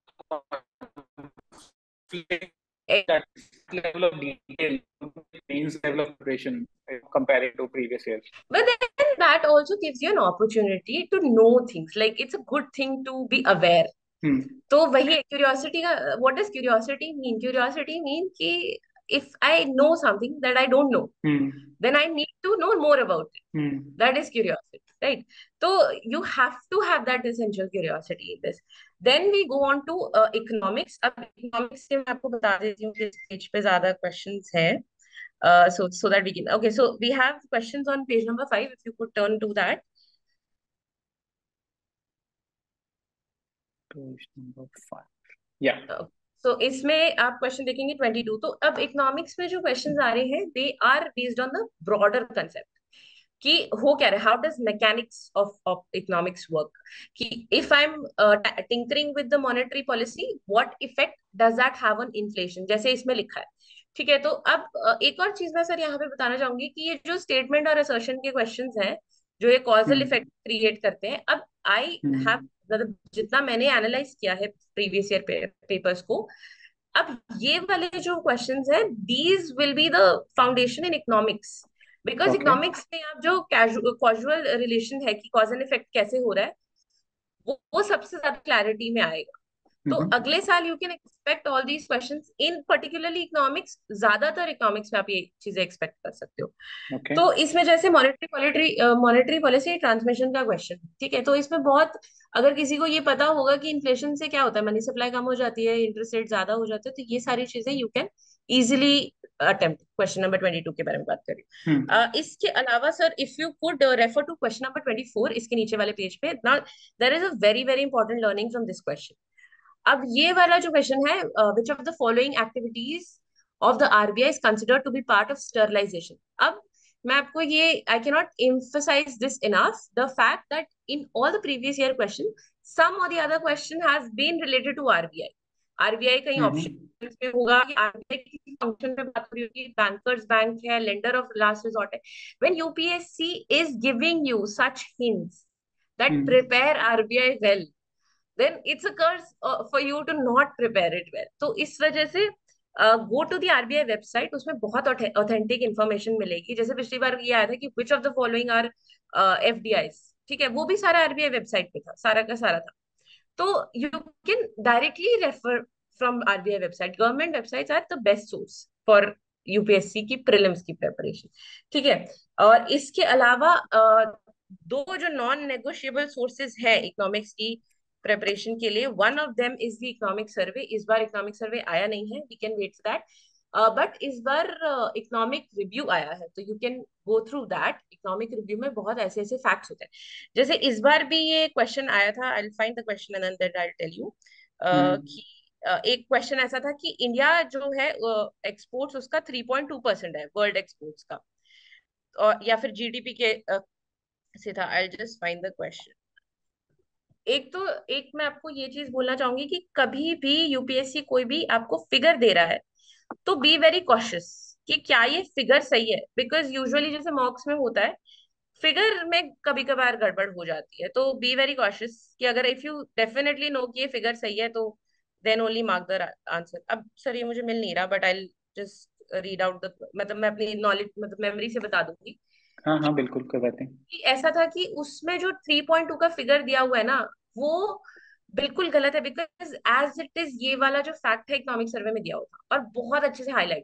conflict, that level of detail, means level of preparation uh, compared to previous years. but then that also gives you an opportunity to know things, like it's a good thing to be aware। Hmm. तो वही curiosity का, what does curiosity mean, curiosity mean कि if I know something that I don't know, Hmm. then I need to know more about it. Hmm. That is curiosity, right? So you have to have that essential curiosity in this. Then we go on to uh, economics. अब economics से मैं आपको बता देती हूँ कि इस page पे ज्यादा questions हैं, uh, so so that we can, okay, so we have questions on page number five, if you could turn to that. Page number five. Yeah. तो इसमें आप क्वेश्चन देखेंगे ट्वेंटी टू। तो अब इकोनॉमिक्स में जो क्वेश्चंस आ रहे हैं they are based on the broader concept कि हो क्या रहा है, how does mechanics of of economics work, कि if I am tinkering with the monetary policy what effect does that have on inflation, जैसे इसमें लिखा है। ठीक है, तो अब uh, एक और चीज मैं सर यहाँ पे बताना चाहूंगी कि ये जो स्टेटमेंट और असर्शन के क्वेश्चंस हैं जो ये कॉजल Hmm. इफेक्ट क्रिएट करते हैं, अब आई हैव, Hmm. मतलब जितना मैंने एनालाइज किया है प्रीवियस ईयर पेपर्स को, अब ये वाले जो क्वेश्चंस है these will be the foundation in economics. Because Okay. Economics में आप जो कॉजुअल रिलेशन है कि कॉज एंड इफेक्ट कैसे हो रहा है, वो वो सबसे ज्यादा क्लैरिटी में आएगा। तो Mm-hmm. अगले साल you can expect all these questions in particularly economics, ज्यादातर इकोनॉमिक्स में आप ये चीजें एक्सपेक्ट कर सकते हो। Okay. तो इसमें जैसे monetary policy monetary policy transmission का क्वेश्चन, ठीक है, तो इसमें बहुत, अगर किसी को ये पता होगा कि इन्फ्लेशन से क्या होता है, मनी सप्लाई कम हो जाती है, इंटरेस्ट रेट ज्यादा हो जाते हैं, तो ये सारी चीजें you can easily attempt. Question number twenty two के बारे में बात करें। Hmm. uh, इसके अलावा sir if you could refer to question number twenty four, इसके नीचे वाले पेज पे ना, there is a very very important learning from this question. अब ये वाला जो क्वेश्चन है, which of the following activities of the RBI is considered to be part of sterilization. अब मैं आपको ये, I can not emphasize this enough, the fact that in all the previous year question some or the other question has been related to RBI. RBI कहीं Mm-hmm. Option में होगा कि RBI किसी function पे बात हो रही होगी, बैंकर्स बैंक है, लेंडर ऑफ लास्ट रिजॉर्ट है। When UPSC is giving you such hints that Hmm. prepare RBI well, then it's a curse uh, for you to not prepare it well। तो इस वजह से go to the RBI website, उसमें बहुत authentic information मिलेगी। जैसे पिछली बार ये आया था कि which of the following are FDIs, ठीक है, वो भी सारा आरबीआई वेबसाइट पे था, सारा का सारा था। तो you can directly refer from RBI website. Government websites are the best source for UPSC की प्रीलिम्स की प्रेपरेशन। ठीक है, और इसके अलावा uh, दो जो नॉन नेगोशिएबल सोर्सेज है इकोनॉमिक्स की प्रेपरेशन के लिए, one of them is the economic survey. इस बार इकोनॉमिक सर्वे आया नहीं है, we can wait for that, but इस बार इकोनॉमिक uh, रिव्यू आया है, तो you can go through that. Economic review में बहुत ऐसे ऐसे फैक्ट्स होते हैं। जैसे इस बार भी ये क्वेश्चन आया था, I will find the question and then I will tell you Hmm. कि uh, एक क्वेश्चन ऐसा था कि इंडिया जो है एक्सपोर्ट्स uh, उसका थ्री पॉइंट टू परसेंट है वर्ल्ड एक्सपोर्ट्स का, और या फिर जीडीपी के uh, से था। I just find the question. एक तो एक मैं आपको ये चीज बोलना चाहूंगी कि कभी भी यूपीएससी कोई भी आपको फिगर दे रहा है तो बी वेरी कॉशियस। कि क्या ये फिगर सही है, बिकॉज यूजुअली जैसे मॉक्स में होता है फिगर में कभी कभार गड़बड़ हो जाती है, तो बी वेरी कॉशियस कि अगर इफ यू डेफिनेटली नो कि ये फिगर सही है तो then only mark the answer. अब सर ये मुझे मिल नहीं रहा, but I just read out the, मतलब मैं अपनी नॉलेज मतलब मेमोरी से बता दूंगी हाँ कि, हाँ बिल्कुल, कोई बात नहीं। कि ऐसा था कि उसमें जो थ्री पॉइंट टू का फिगर दिया हुआ है ना, वो बिल्कुल गलत है, बिकॉज एज इट इज ये वाला जो फैक्ट है इकोनॉमिक सर्वे में दिया हुआ था और बहुत अच्छे से हाईलाइट।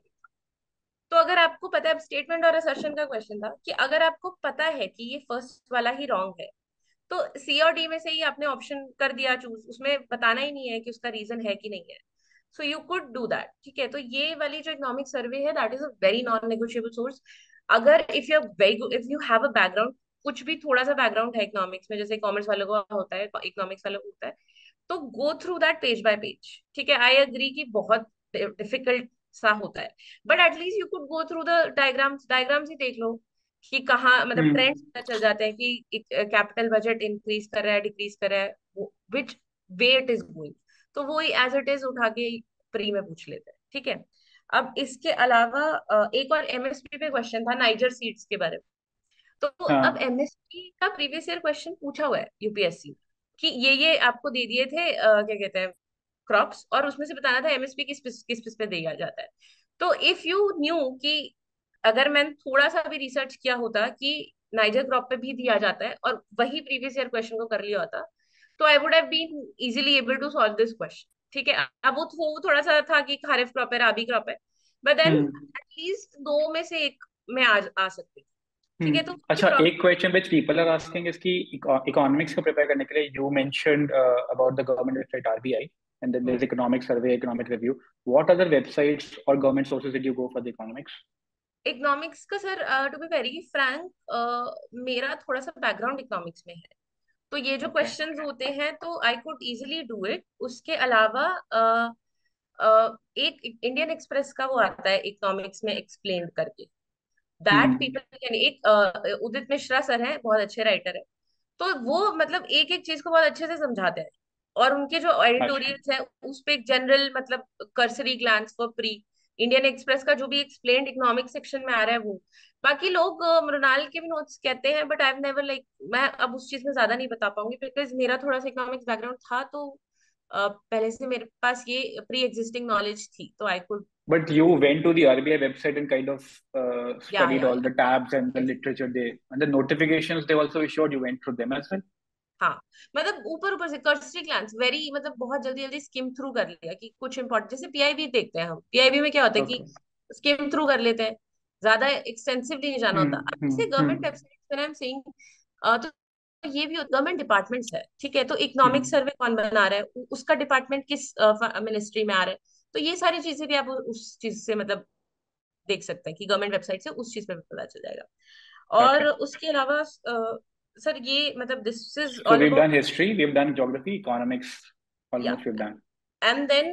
तो अगर आपको पता है, स्टेटमेंट और असर्शन का क्वेश्चन था कि अगर आपको पता है कि ये फर्स्ट वाला ही रॉन्ग है, तो सी और डी में से ही आपने ऑप्शन कर दिया चूज, उसमें बताना ही नहीं है कि उसका रीजन है कि नहीं है। So you could do that, ठीक है। तो ये वाली जो इकोनॉमिक सर्वे है that is a very non negotiable source. अगर if you very if you have a background, कुछ भी थोड़ा सा बैकग्राउंड है इकोनॉमिक्स में, जैसे कॉमर्स वालों का होता है, इकोनॉमिक्स वालों को होता है, तो go through that page by page, ठीक है। आई एग्री कि बहुत डिफिकल्ट सा होता है, but at least you could go through the diagrams, diagrams ही देख लो कि कहाँ मतलब हम्म। ट्रेंड्स पता चल जाते हैं कि कैपिटल बजट इंक्रीज कर रहा है, डिक्रीज कर रहा है, which way it is going. तो वो ही एज इट इज उठा के प्री में पूछ लेते हैं, ठीक है। अब इसके अलावा अ, एक और एमएसपी पे क्वेश्चन था, नाइजर सीड्स के बारे में। तो अब हाँ। एमएसपी का प्रीवियस ईयर क्वेश्चन पूछा हुआ है यूपीएससी कि ये ये आपको दे दिए थे, अ, क्या कहते हैं, क्रॉप्स, और उसमें से बताना था एमएसपी किस किस किस किस पे दिया जाता है। तो इफ यू न्यू कि अगर मैंने थोड़ा सा भी रिसर्च किया होता कि नाइजर क्रॉप पे भी दिया जाता है और वही प्रीवियस ईयर क्वेश्चन को कर लिया होता, तो I would have been easily able to solve this question, ठीक है। अब वो थो- थोड़ा सा था कि खारिफ क्रॉप है, राबी क्रॉप है, बट देन हम्म। एटलीस्ट दो में से एक में आ आ सकती थी, ठीक है। तो हम्म। अच्छा, प्रॉब्लम। एक question which people are asking इसकी, इकोनॉमिक्स को प्रिपेयर करने के लिए you mentioned about the government website RBI, and then there is economic survey, economic review. What other websites और government sources did you go for the economics? Economics का sir, to be very frank, मेरा थोड़ा सा background economics में है, तो ये जो ओके। क्वेश्चंस होते हैं तो I could easily do it. उसके अलावा अ, अ, एक इंडियन एक्सप्रेस का वो आता है इकोनॉमिक्स में एक्सप्लेन करके, दैट हम्म। पीपल कैन, एक अ, उदित मिश्रा सर हैं, बहुत अच्छे राइटर है, तो वो मतलब एक एक चीज को बहुत अच्छे से समझाते हैं। और उनके जो अच्छा। एडिटोरियल्स है उस पे एक जनरल मतलब cursory glance for pre, Indian Express का जो भी एक्सप्लेन्ड इकोनॉमिक सेक्शन में आ रहा है वो। बाकी लोग अ, मृणाल के भी नोट्स कहते हैं, but I have never like, मैं अब उस चीज में ज्यादा नहीं बता पाऊंगी बिकॉज मेरा थोड़ा सा इकोनॉमिक्स बैकग्राउंड था, तो अ, पहले से मेरे पास ये प्री एग्जिस्टिंग नॉलेज थी, तो I could. But you went to the R B I website and kind of uh, या studied या all या the tabs and the yes. literature they and the notifications they also issued. You went through them as well. हाँ, मतलब ऊपर ऊपर से cursory glance, very मतलब बहुत जल्दी जल्दी स्किम थ्रू कर लिया कि कुछ इंपॉर्टेंट, जैसे पीआईबी देखते हैं हम, पीआईबी में क्या होता है कि Okay. स्किम थ्रू कर लेते हैं, ज्यादा एक्सटेंसिवली नहीं जाना होता। Hmm. अब Hmm. जैसे गवर्नमेंट Hmm. वेबसाइट पर आई एम सेइंग, तो ये भी गवर्नमेंट डिपार्टमेंट्स है, ठीक है। तो इकोनॉमिक Hmm. सर्वे कौन बना रहा है, उ- उसका डिपार्टमेंट किस मिनिस्ट्री में आ रहा है, तो ये सारी चीजें भी आप उ- उस चीज से मतलब देख सकते हैं कि गवर्नमेंट वेबसाइट से उस चीज पे भी पता चल जाएगा। और Okay. उसके अलावा अ, सर ये मतलब this is So all we've about, done history, we've done geography, economics, या, almost we've done. And then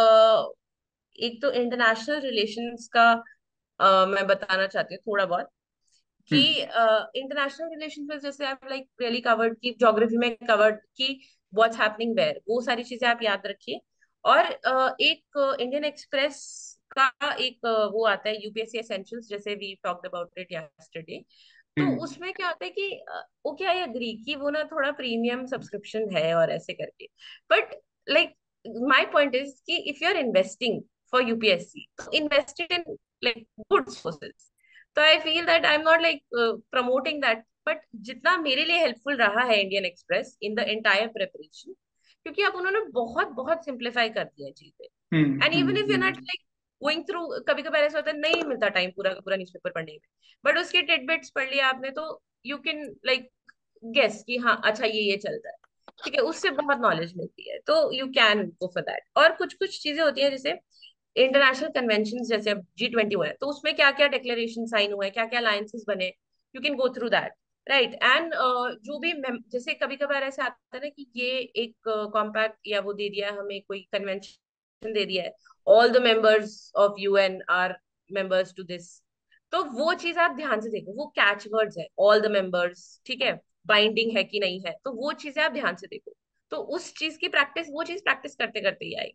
एक तो इंटरनेशनल रिलेशंस का अ, मैं बताना चाहती हूँ थोड़ा बहुत कि Hmm. इंटरनेशनल रिलेशंस में जैसे आप लाइक रियली कवर्ड की ज्योग्राफी में कवर्ड की व्हाट्स हैपनिंग वेयर, वो सारी चीजें आप याद रखिए। और अ, एक इंडियन एक्सप्रेस का एक अ, वो आता है यूपीएससी एसेंशियल्स, जैसे we talked about it yesterday. तो Hmm. उसमें क्या होता है कि अ, वो क्या, आई एग्री कि वो ना थोड़ा प्रीमियम सब्सक्रिप्शन है और ऐसे करके, but like my point is कि if you are investing for UPSC, तो invested in like good sources. तो I feel that I am not like promoting that, but जितना मेरे लिए हेल्पफुल रहा है Indian Express in the entire preparation, क्योंकि अब उन्होंने बहुत बहुत सिंप्लीफाई कर दिया चीजें। Hmm. And even Hmm. If you not Hmm. Like going through, कभी कभी ऐसा होता है नहीं मिलता टाइम पूरा का पूरा न्यूज़पेपर पढ़ने में, बट उसके टिडबिट्स पढ़ लिया आपने तो यू कैन लाइक गेस कि हाँ अच्छा ये ये चलता है, ठीक है। उससे बहुत नॉलेज मिलती है, तो you can go for that. और कुछ कुछ चीजें होती हैं जैसे इंटरनेशनल कन्वेंशन, जैसे अब जी ट्वेंटी हुआ है तो उसमें क्या क्या डिक्लेरेशन साइन हुए हैं, क्या क्या अलायंसेस बने, you can go through that, right. And जो भी mem- जैसे कभी कभार ऐसे आता है ना कि ये एक कॉम्पैक्ट या वो दे दिया है हमें, कोई कन्वेंशन दे दिया है, all the members of UN are members to this, तो वो चीज आप ध्यान से देखो, वो कैच वर्ड्स है ऑल द मेंबर्स, ठीक है, बाइंडिंग है कि नहीं है, तो वो चीजें आप ध्यान से देखो। तो उस चीज की प्रैक्टिस, वो चीज प्रैक्टिस करते करते ही आएगी।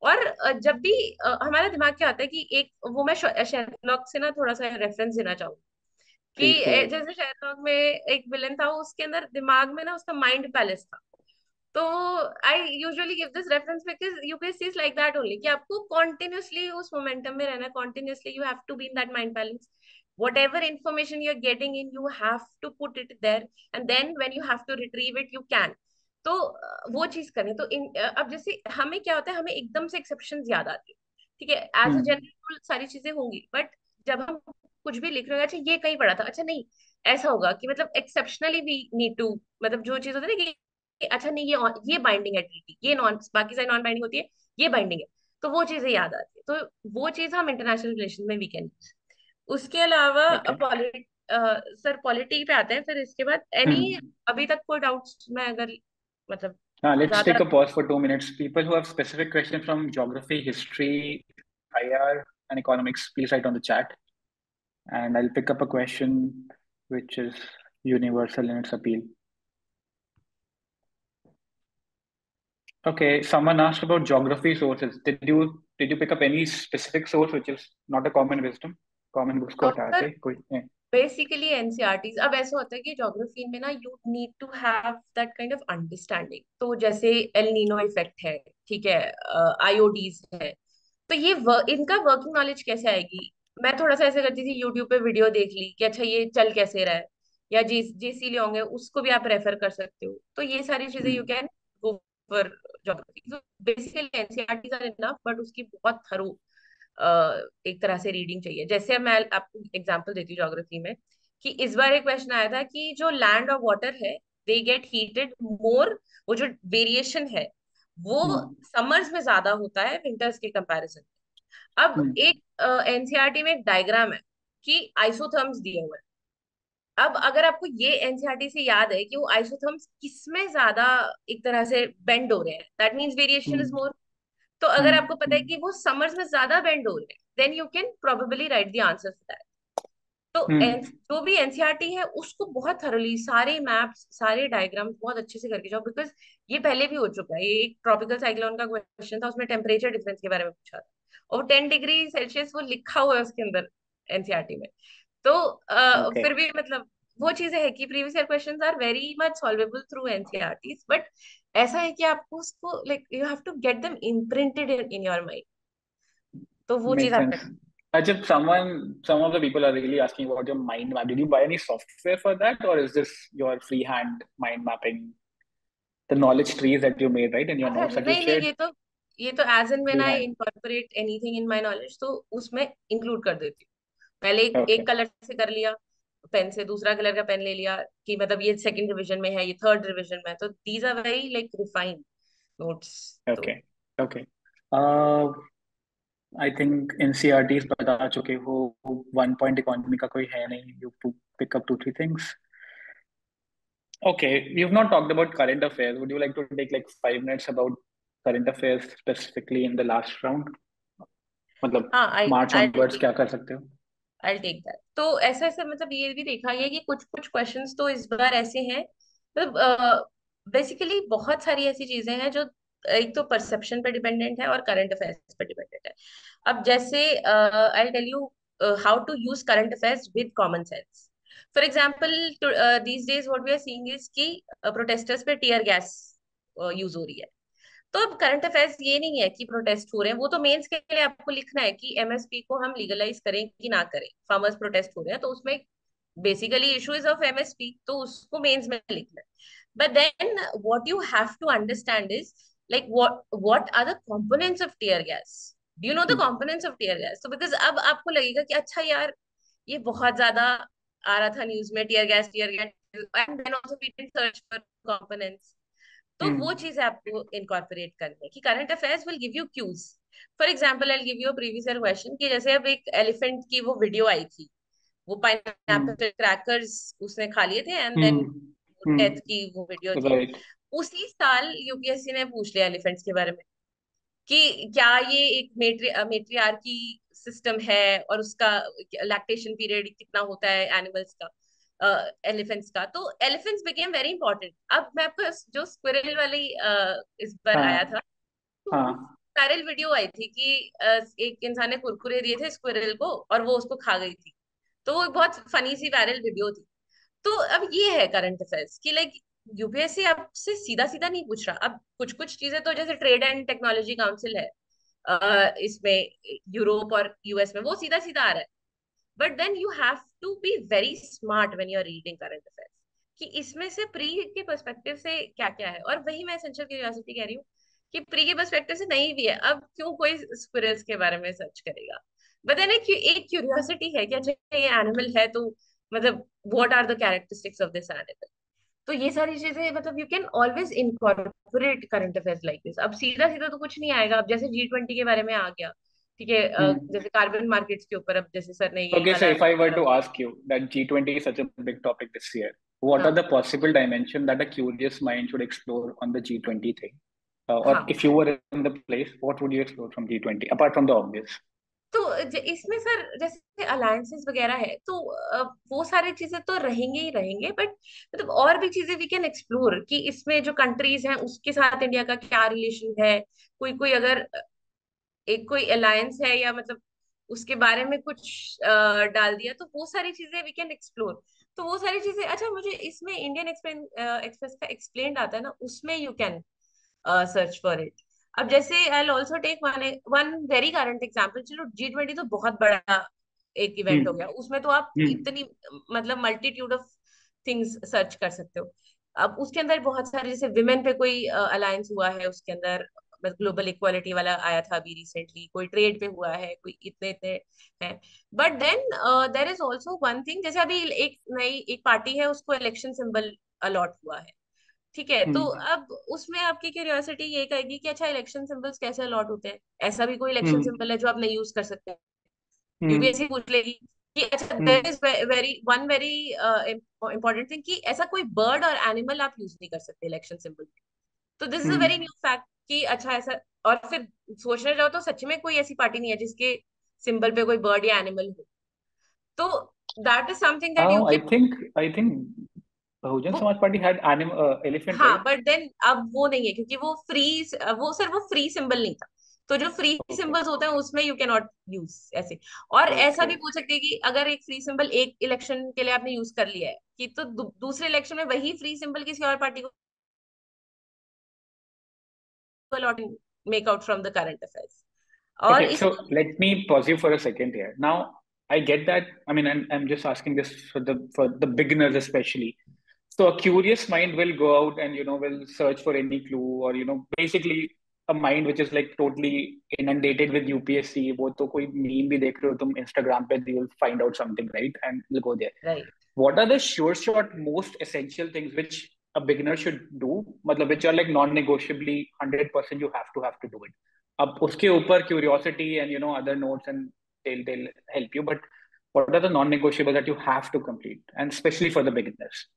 और अ, जब भी अ, हमारा दिमाग क्या होता है कि एक वो, मैं शेरलॉक से ना थोड़ा सा रेफरेंस देना चाहूँ कि प्लीज गो ए, ahead. जैसे शेरलॉक में एक विलन था, उसके अंदर दिमाग में ना उसका माइंड पैलेस था। तो I usually give this reference because UPSC is like that only, कि आपको कॉन्टिन्यूसली उस मोमेंटम में रहना, continuously you have to be in that mind balance. whatever information you're getting in, you have to put it there, and then when you have to retrieve it, you can। तो अ, वो चीज करें तो इन अ, अब जैसे हमें क्या होता है, हमें एकदम से एक्सेप्शन याद आती है, ठीक है, as a hmm general rule सारी चीजें होंगी, बट जब हम कुछ भी लिख रहे हैं, अच्छा ये कहीं पढ़ा था, अच्छा नहीं ऐसा होगा कि मतलब एक्सेप्शनली वी नीड टू, मतलब जो चीज होती है ना कि कि अच्छा नहीं ये ये बाइंडिंग है ट्रीटी, ये नॉन, बाकी सारी नॉन बाइंडिंग होती है, ये बाइंडिंग है, तो वो चीजें याद आती है। तो वो चीज हम इंटरनेशनल रिलेशन में वी कैन। उसके अलावा ओके पॉलिट सर पॉलिटी पे आते हैं फिर इसके बाद, एनी हम्म अभी तक कोई डाउट्स में अगर मतलब Now let's ज्यादा। take a pause for two minutes. People who have specific questions from geography, history, I R, and economics, please write on the chat, and I'll pick up a question which is universal in its appeal. Okay, someone asked about geography sources. Did you did you pick up any specific source which is not a common wisdom? Common books को हटा sir के कोई eh, basically NCERTs, अब ऐसा होता है कि geography में ना you need to have that kind of understanding, तो जैसे एल नीनो इफेक्ट है, ठीक है, आईओडीज है, तो ये व, इनका वर्किंग नॉलेज कैसे आएगी। मैं थोड़ा सा ऐसे करती थी, यूट्यूब पे वीडियो देख ली कि अच्छा ये चल कैसे रहा है, या जे जेसी लियोंग है, उसको भी आप रेफर कर सकते हो, तो ये सारी चीजें you hmm, can go for geography. तो basically NCERTs are enough, but उसकी बहुत थरो एक तरह से रीडिंग चाहिए। जैसे मैं आपको एग्जांपल देती हूँ ज्योग्राफी में, कि इस बार एक क्वेश्चन आया था कि जो लैंड और वाटर है, दे गेट हीटेड मोर, वो जो वेरिएशन है वो hmm, समर्स में ज्यादा होता है विंटर्स के कंपैरिजन में। अब hmm, एक एनसीईआरटी में एक डायग्राम है कि आइसोथर्म्स दिए हुए हैं। अब अगर आपको ये एनसीईआरटी से याद है कि वो आइसोथर्म्स किसमें ज्यादा एक तरह से बेंड हो रहे हैं, that means variation is hmm, more. तो अगर hmm, आपको पता है hmm, कि वो समर्स में ज्यादा बेंड हो रहे हैं, then you can probably write the answer for that. तो hmm. एन- जो भी एनसीईआरटी है उसको बहुत थरोली, सारे मैप्स सारे डायग्राम्स बहुत अच्छे से करके जाओ, बिकॉज ये पहले भी हो चुका है। ये एक ट्रॉपिकल साइक्लोन का क्वेश्चन था, उसमें टेम्परेचर डिफरेंस के बारे में पूछा था, और टेन डिग्री सेल्सियस वो लिखा हुआ है उसके अंदर एनसीईआरटी में। तो अ, फिर Okay, भी मतलब वो चीजें है कि previous year questions are very much solvable through NCERTs, but ऐसा है कि आपको उसको like you have to get them imprinted in your mind, तो वो चीज makes आप sense. कर। Ajit, someone, some of the people are really asking about your mind map. Did you buy any software for that, or is this your freehand mind mapping? The knowledge trees that you made, right, in your अच्छा notes that you नहीं नहीं, shared ये तो ये तो as and when I freehand. Incorporate anything in my knowledge, तो उसमें include कर देती हूँ। पहले एक Okay, एक कलर से कर लिया, पेन से दूसरा कलर का पेन ले लिया, कि मतलब ये सेकंड रिवीजन में है, ये थर्ड रिवीजन में है, तो these are very like refined notes. तो okay, okay. Uh, I think N C R Ts बता चुके हो, one point economy का कोई है नहीं. You pick up two three things. Okay, you've not talked about current affairs. Would you like to take like five minutes about current affairs specifically in the last round? मतलब हाँ, आई मार्च आई onwards क्या कर सकते हो? I take that. तो ऐसा ऐसा मतलब ये भी देखा गया कि कुछ कुछ क्वेश्चंस तो इस बार ऐसे हैं, मतलब बेसिकली बहुत सारी ऐसी चीजें हैं जो एक तो परसेप्शन पे डिपेंडेंट है और करंट अफेयर्स पे डिपेंडेंट है। अब जैसे I tell you how to use current affairs with common sense. For example these days what we are seeing is कि प्रोटेस्टर्स पे टीयर गैस यूज हो रही है। तो अब करंट अफेयर्स ये नहीं है कि प्रोटेस्ट हो रहे हैं, वो तो मेंस के लिए आपको लिखना है कि एमएसपी को हम लीगलाइज करें कि ना करें, फार्मर्स प्रोटेस्ट हो रहे हैं, तो उसमें basically issue is of MSP, तो उसको मेंस में लिखना है। But then what you have to understand is like what what are the components of tear gas. Do you know the components of tear gas? तो because अब आपको लगेगा कि अच्छा यार ये बहुत ज्यादा आ रहा था न्यूज में, tear gas tear gas, and then also we did search for components. तो वो हम्म चीजें आपको इनकॉर्पोरेट करनी है कि current affairs will give you cues. For example I give you previous year question कि जैसे अब एक एलिफेंट की वो वीडियो आई थी, वो हम्म पाइनएप्पल क्रैकर्स उसने खा लिए थे, and then hmm death hmm की वो वीडियो थी। राइट उसी साल यूपीएससी ने पूछ लिया एलिफेंट्स के बारे में कि क्या ये एक मेट्री मेट्रियार्की सिस्टम है, और उसका लैक्टेशन पीरियड कितना होता है एनिमल्स का, एलिफेंट्स का। तो एलिफेंट्स बिकेम वेरी इंपॉर्टेंट। अब मैं आपको जो स्क्विरल वाली अ, इस बार आया हाँ था, तो हाँ उस वायरल वीडियो आई थी कि अ, एक इंसान ने कुरकुरे दिए थे स्क्विरल को और वो उसको खा गई थी। तो वो बहुत फनी सी वायरल वीडियो थी। तो अब ये है करंट अफेयर्स कि लाइक यूपीएससी आपसे सीधा सीधा नहीं पूछ रहा। अब कुछ कुछ चीजें तो जैसे ट्रेड एंड टेक्नोलॉजी काउंसिल है अ, इसमें यूरोप और यूएस में वो सीधा सीधा आ रहा है। But then you have to be very smart when you are reading current affairs कि इसमें से प्री के पर्सपेक्टिव से क्या क्या है। और वही मैं एसेंशियल क्यूरियोसिटी कह रही हूँ कि प्री के पर्सपेक्टिव से नहीं भी है। अब क्यों कोई स्क्विरल्स के बारे में सर्च करेगा। बट देन एक एक क्यूरियोसिटी है कि अच्छा ये एनिमल है तो मतलब what are the characteristics of this animal. तो ये सारी चीजें मतलब you can always incorporate current affairs like this. अब सीधा सीधा तो कुछ नहीं आएगा। अब जैसे जी ट्वेंटी के बारे में आ गया, ठीक है, अ, Hmm. जैसे कार्बन मार्केट्स के ऊपर अब जैसे सर ने ये Okay, so वाला if I were a, to ask you that G twenty is such a big topic this year, what are हाँ the possible dimensions that a curious mind should explore on the G twenty thing? Uh, or हाँ if you were in the place, what would you explore from G twenty apart from the obvious? तो ज- इसमें sir जैसे alliances वगैरह है तो अ, वो सारी चीजें तो रहेंगे ही रहेंगे। बट मतलब और भी चीजें वी कैन एक्सप्लोर कि इसमें जो कंट्रीज हैं उसके साथ इंडिया का क्या रिलेशन है। कोई कोई अगर एक कोई अलायंस है या मतलब उसके बारे में कुछ अ, डाल दिया तो वो सारी चीजें वी कैन एक्सप्लोर। तो वो सारी चीजें अच्छा मुझे इसमें इंडियन एक्सप्लेन एक्सप्रेस का एक्सप्लेन आता है ना उसमें you can search for it. अब जैसे I also take one one very current example. चलो जी ट्वेंटी तो बहुत बड़ा एक इवेंट हो Hmm. गया उसमें तो आप Hmm. इतनी मतलब मल्टीट्यूड ऑफ थिंग्स सर्च कर सकते हो। अब उसके अंदर बहुत सारे जैसे विमेन पे कोई अलायंस हुआ है उसके अंदर ग्लोबल इक्वालिटी वाला आया था अभी रिसेंटली। कोई ट्रेड पे हुआ है कोई इतने इतने हैं। But then there is also one thing जैसे अभी एक नई एक पार्टी है उसको इलेक्शन सिंबल अलॉट हुआ है, ठीक है। तो Hmm. अब उसमें आपकी क्यूरियोसिटी ये कहेगी कि अच्छा इलेक्शन सिंबल्स कैसे अलॉट होते हैं। ऐसा भी कोई इलेक्शन Hmm. सिंबल है जो आप नहीं यूज कर सकते। Hmm. यूपीएससी पूछ लेगी कि अच्छा there Hmm. Is very one very important thing कि ऐसा कोई बर्ड और एनिमल आप यूज नहीं कर सकते इलेक्शन सिंबल में। तो this is a very Hmm. New fact कि अच्छा ऐसा। और फिर सोचने जाओ तो सच में कोई ऐसी पार्टी नहीं है जिसके सिंबल पे कोई बर्ड या एनिमल हो। तो that is something that you Oh, I can think I think Bahujan वो। Samaj Party had anim uh, elephant, हाँ right? बट देन अब वो नहीं है क्योंकि वो फ्री वो सर वो फ्री सिंबल नहीं था। तो जो फ्री Okay. सिंबल्स होते हैं उसमें यू कैन नॉट यूज ऐसे। और ऐसा भी Okay. पूछ सकते हैं कि अगर एक फ्री सिंबल एक इलेक्शन के लिए आपने यूज कर लिया है कि तो दू, दूसरे इलेक्शन में वही फ्री सिंबल किसी और पार्टी को allot make out from the current affairs. और Okay, इसमें so let me pause you for a second here. Now, I get that. I mean, I'm, I'm just asking this for the for the beginners especially. So a curious mind will go out and you know will search for any clue or you know basically a mind which is like totally inundated with U P S C. वो तो कोई meme भी देख रहे हो तुम Instagram पे, you'll find out something, right? And you'll go there. Right What are the sure shot most essential things which a beginner should do? मतलब which are like non-negotiably one hundred percent you have to have to do it. अब उसके ऊपर curiosity and you know other notes and they'll they'll help you. But what are the non-negotiable that you have to complete, and especially for the beginners?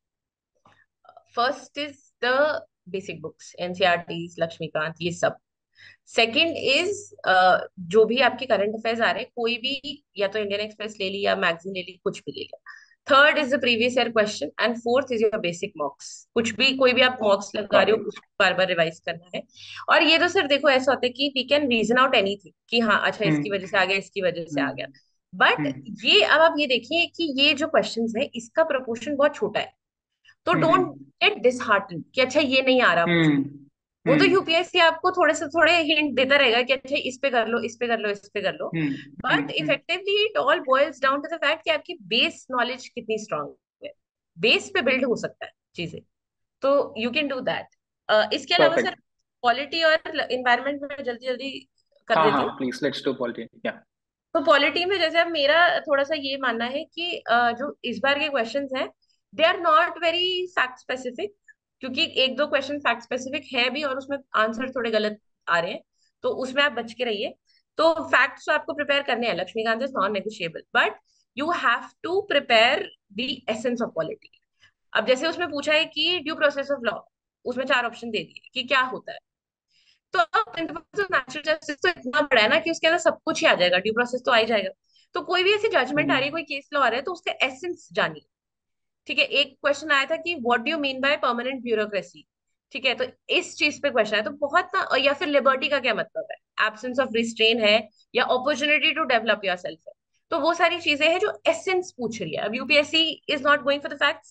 First is the basic books NCERT Laxmikanth ये सब। Second is जो भी आपके current affairs आ रहे हैं कोई भी या तो इंडियन एक्सप्रेस ले ली या मैगजीन ले ली कुछ भी ले लिया। Third is the previous year question and fourth is your basic mocks. कुछ भी कोई भी आप मॉक्स लगा Got रहे हो it. उसको बार बार रिवाइज करना है। और ये तो सर देखो ऐसा होता है कि we can reason out anything कि हाँ अच्छा इसकी Hmm. वजह से आ गया इसकी वजह से आ गया। Hmm. But Hmm. ये अब आप ये देखिए कि ये जो क्वेश्चंस है इसका प्रोपोर्शन बहुत छोटा है। तो डोंट Hmm. गेट डिसहार्टन कि अच्छा ये नहीं आ रहा मुझे। Hmm. वो तो Hmm. यूपीएससी आपको थोड़े से थोड़े हिंट देता रहेगा कि अच्छा इस पे कर लो इस पे कर लो इस पे कर लो। Hmm. But Hmm. Hmm. Effectively it all boils down to the fact कि आपकी बेस नॉलेज कितनी स्ट्रांग है। बेस पे बिल्ड हो सकता है चीजें। तो यू कैन डू दैट। इसके अलावा सर Perfect. पॉलिटी और इन्वायरमेंट में जल्दी जल्दी कर हाँ देती हूँ। हाँ, please let's do politics. Yeah. तो पॉलिटी में जैसे अब मेरा थोड़ा सा ये मानना है कि अ, जो इस बार के क्वेश्चंस हैं they are not very fact specific. क्योंकि एक दो क्वेश्चन फैक्ट स्पेसिफिक है भी और उसमें आंसर थोड़े गलत आ रहे हैं। तो उसमें आप बच के रहिए। तो फैक्ट्स तो आपको प्रिपेयर करने हैं Laxmikanth is non negotiable but you have to prepare the essence of polity. अब जैसे उसमें पूछा है कि ड्यू प्रोसेस ऑफ लॉ उसमें चार ऑप्शन दे दिए कि क्या होता है। तो अब प्रिंसिपल्स ऑफ नेचुरल जस्टिस तो इतना बड़ा है ना कि उसके अंदर सब कुछ ही आ जाएगा ड्यू प्रोसेस तो आ ही जाएगा। तो कोई भी ऐसी जजमेंट आ रही है Hmm. कोई केस लॉ आ रहा है तो उसका एसेंस जानिए। ठीक है एक क्वेश्चन आया था कि what do you mean by permanent bureaucracy. ठीक है तो इस चीज पे क्वेश्चन है तो बहुत ना। और या फिर लिबर्टी का क्या मतलब है। एब्सेंस ऑफ रिस्ट्रेन है, या opportunity to develop yourself है। तो वो सारी चीजें हैं जो एसेंस पूछ रही है। अब UPSC is not going for the facts,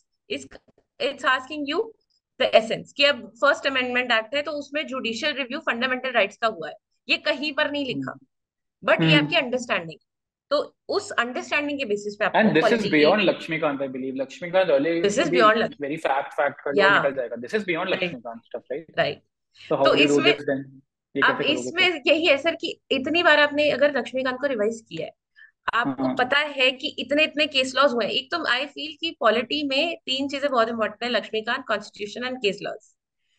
it's asking you the essence, कि अब फर्स्ट अमेंडमेंट एक्ट है तो उसमें जुडिशियल रिव्यू फंडामेंटल राइट्स का हुआ है, ये कहीं पर नहीं लिखा, बट ये आपकी हम्म। अंडरस्टैंडिंग। तो उस अंडरस्टैंडिंग के बेसिस पे आपको and this is polity, beyond Laxmikanth, I believe Laxmikanth earlier this used to is be beyond, very fact fact कर लो और या निकल जाएगा, this is beyond right, Laxmikanth stuff, right? Right. तो हाउ तो विल यू डू इसमें, दिस देन? ये अब कैसे करोगे इसमें फिर? यही है सर कि इतनी बार आपने अगर लक्ष्मीकांत को रिवाइज किया है, आपको हाँ। पता है कि इतने इतने केस लॉज हुए हैं। एक तो आई फील कि पॉलिटी में तीन चीजें बहुत इंपॉर्टेंट है, Laxmikanth, constitution and case laws.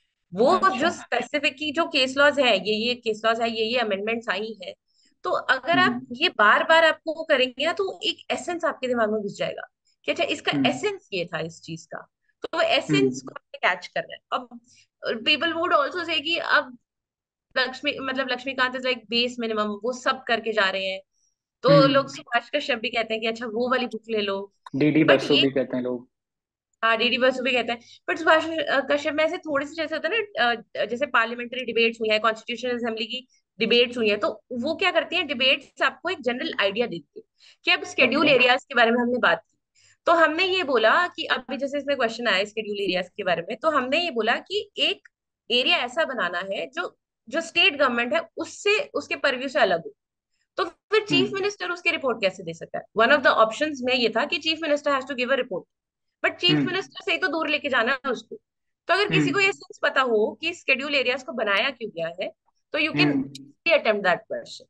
वो जो अच्छा। स्पेसिफिक की जो केस लॉज है, ये ये केस लॉज है, ये ये अमेंडमेंट्स आई है, तो अगर आप हम्म। ये बार बार आपको वो करेंगे ना, तो एक एसेंस आपके दिमाग में घुस जाएगा कि अच्छा इसका हम्म। एसेंस ये था इस चीज का। तो वो एसेंस हम्म। को कैच कर रहे हैं। अब पीपल वुड ऑल्सो से कि अब लक्ष्मी मतलब Laxmikanth is like base minimum, वो सब करके जा रहे हैं। तो लोग हम्म। सुभाष कश्यप भी कहते हैं कि अच्छा वो वाली बुक ले लो। डीडी बट बसु ये, भी कहते हैं लोग। हाँ डीडी बसु भी कहते हैं, बट सुभाष अ, कश्यप में ऐसे थोड़े से जैसे होता है ना, अ, जैसे पार्लियामेंट्री डिबेट्स हुई है, कॉन्स्टिट्यूशनल असेंबली की डिबेट्स हुई है, तो वो क्या करती हैं, डिबेट्स आपको एक जनरल आइडिया देती है कि अब ओके। स्केड्यूल एरियाज के बारे में हमने बात की। तो हमने ये बोला कि अभी जैसे इसमें क्वेश्चन आया स्केड्यूल एरियाज के बारे में, तो हमने ये बोला कि एक एरिया ऐसा बनाना है जो जो स्टेट गवर्नमेंट है उससे, उसके परव्यू से अलग हो। तो फिर चीफ हम्म। मिनिस्टर उसकी रिपोर्ट कैसे दे सकता है? वन ऑफ द ऑप्शंस में ये था कि chief minister has to give a report, but chief hmm. Minister से ही तो दूर लेके जाना है उसको। तो अगर किसी को हम्म। ये सेंस पता हो कि स्केड्यूल एरियाज को बनाया क्यों गया है, तो you can hmm. Attempt that question.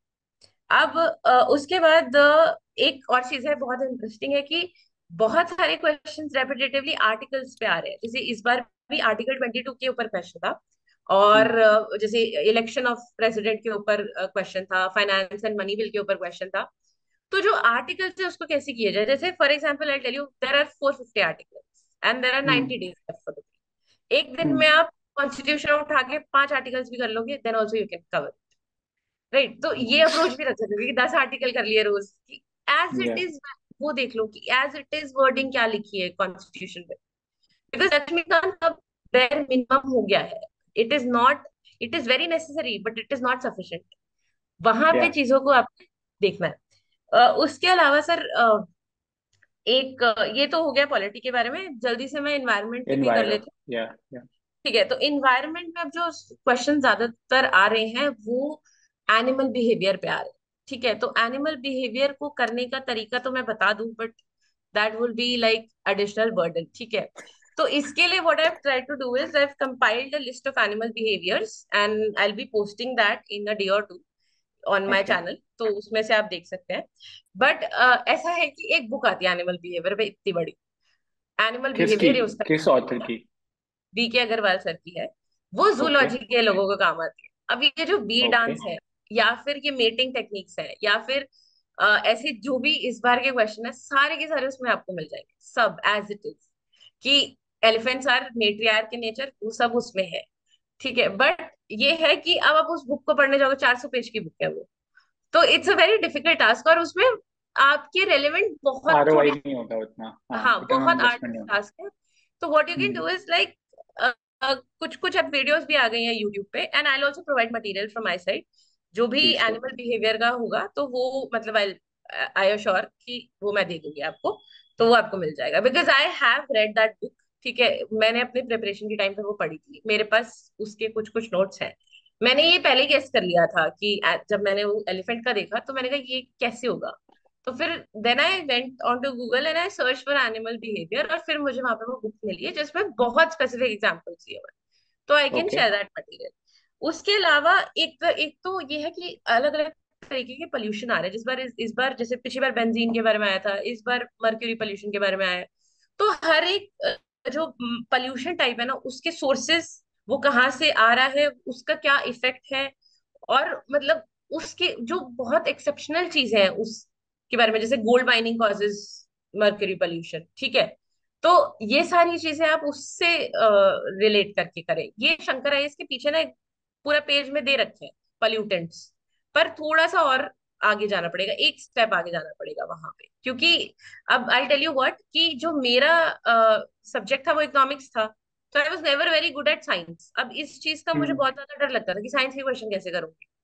अब अ, उसके बाद अ, एक और चीज है बहुत इंटरेस्टिंग है कि बहुत सारे क्वेश्चंस रेपिटेटिवली आर्टिकल्स पे आ रहे हैं। जैसे इस बार भी आर्टिकल ट्वेंटी टू के ऊपर क्वेश्चन था, और हम्म। अ, जैसे इलेक्शन ऑफ प्रेसिडेंट के ऊपर क्वेश्चन था, फाइनेंस एंड मनी बिल के ऊपर क्वेश्चन था। तो जो आर्टिकल है उसको कैसे किया जाए, जैसे for example I tell you there are four fifty articles and there are ninety hmm. Days for the, एक दिन में हम्म। आप कॉन्स्टिट्यूशन उठा के पांच आर्टिकल्स भी कर लोगे, then also you can cover, right. तो ये अप्रोच भी रख सकते हो कि दस आर्टिकल कर लिए रोज, कि एज या। इट इज वो देख लो कि एज इट इज वर्डिंग क्या लिखी है कॉन्स्टिट्यूशन में। बिकॉज लक्ष्मीकांत अब बेर मिनिमम हो गया है, it is not, it is very necessary but it is not sufficient. वहां या। पे चीजों को आपको देखना है। अ, उसके अलावा सर, अ, एक अ, ये तो हो गया पॉलिटी के बारे में, जल्दी से मैं इन्वायरमेंट पे भी कर एनवायरो। लेती हूँ। या। या। ठीक है, तो इन्वायरमेंट में अब जो क्वेश्चन ज्यादातर आ रहे हैं वो एनिमल बिहेवियर पे आ रहे हैं। ठीक है, तो एनिमल बिहेवियर को करने का तरीका तो मैं बता दूं, but that will be like additional burden. ठीक है, तो इसके लिए what I have tried to do is I have compiled a list of animal behaviours and I will be posting that in a day और two on my okay. Channel, तो उसमें से आप देख सकते हैं। बट ऐसा है कि एक बुक आती है एनिमल बिहेवियर पे, इतनी बड़ी, एनिमल किसकी? बिहेवियर है उसका, किस ऑथर की? बी के अग्रवाल सर की है। वो ओके। जूलॉजी के लोगों को काम आती है। अब ये जो बी ओके। डांस है, या फिर ये मेटिंग टेक्निक्स है, या फिर अ, ऐसे जो भी इस बार के क्वेश्चन है, सारे के सारे उसमें आपको मिल जाएंगे, सब एज इट इज, कि elephants are matriarch in nature, वो सब उसमें है। ठीक है, बट ये है कि अब आप उस बुक को पढ़ने जाओगे, चार सौ पेज की बुक है वो, तो it's a very difficult task, और उसमें आपके रेलेवेंट बहुत आरओआई थोड़ी, नहीं होगा उतना, हाँ, हाँ रिटर्न ऑन बहुत इन्वेस्टमेंट आर्टिस्ट नहीं होगा। टास्क है। तो what you can hmm. Do is like, कुछ कुछ अब वीडियोस भी आ गई हैं यूट्यूब पे, and I also provide material from my side. जो भी प्लीज डू। एनिमल बिहेवियर का होगा तो वो मतलब आई आई एश्योर कि वो मैं दे दूंगी आपको, तो वो आपको मिल जाएगा, because I have read that book. ठीक है, मैंने अपने प्रिपरेशन के टाइम पे वो पढ़ी थी, मेरे पास उसके कुछ कुछ नोट्स हैं। मैंने ये पहले गेस कर लिया था कि आ- जब मैंने वो एलिफेंट का देखा तो मैंने कहा ये कैसे होगा। तो फिर then I went on to Google and I search for animal behaviour, और फिर मुझे वहां पे वो बुक मिली है जिसमें बहुत स्पेसिफिक एग्जांपल्स दिए हुए हैं। तो I can okay. Share that material. उसके अलावा एक एक तो ये है कि अलग अलग तरीके के पोल्यूशन आ रहे हैं। जिस बार इस, इस बार जैसे पिछली बार बेंजीन के बारे में आया था, इस बार मर्क्यूरी पोल्यूशन के बारे में आया है। तो हर एक अ, जो पोल्यूशन टाइप है ना, उसके सोर्सेस, वो कहाँ से आ रहा है, उसका क्या इफेक्ट है, और मतलब उसके जो बहुत एक्सेप्शनल चीजें हैं उसके बारे में, जैसे gold mining causes mercury pollution. ठीक है, तो ये सारी चीजें आप उससे रिलेट करके करें। ये शंकर आईएएस के पीछे ना एक पूरा पेज में दे रखे हैं पॉल्यूटेंट्स, पर थोड़ा सा और आगे जाना पड़ेगा, एक स्टेप आगे जाना पड़ेगा वहां पे, क्योंकि अब आई टेल यू व्हाट, कि जो मेरा सब्जेक्ट था वो इकोनॉमिक्स था, तो I was never very good at science. अब इस चीज का मुझे हम्म। बहुत ज्यादा डर लगता था कि साइंस के क्वेश्चन कैसे करूंगी।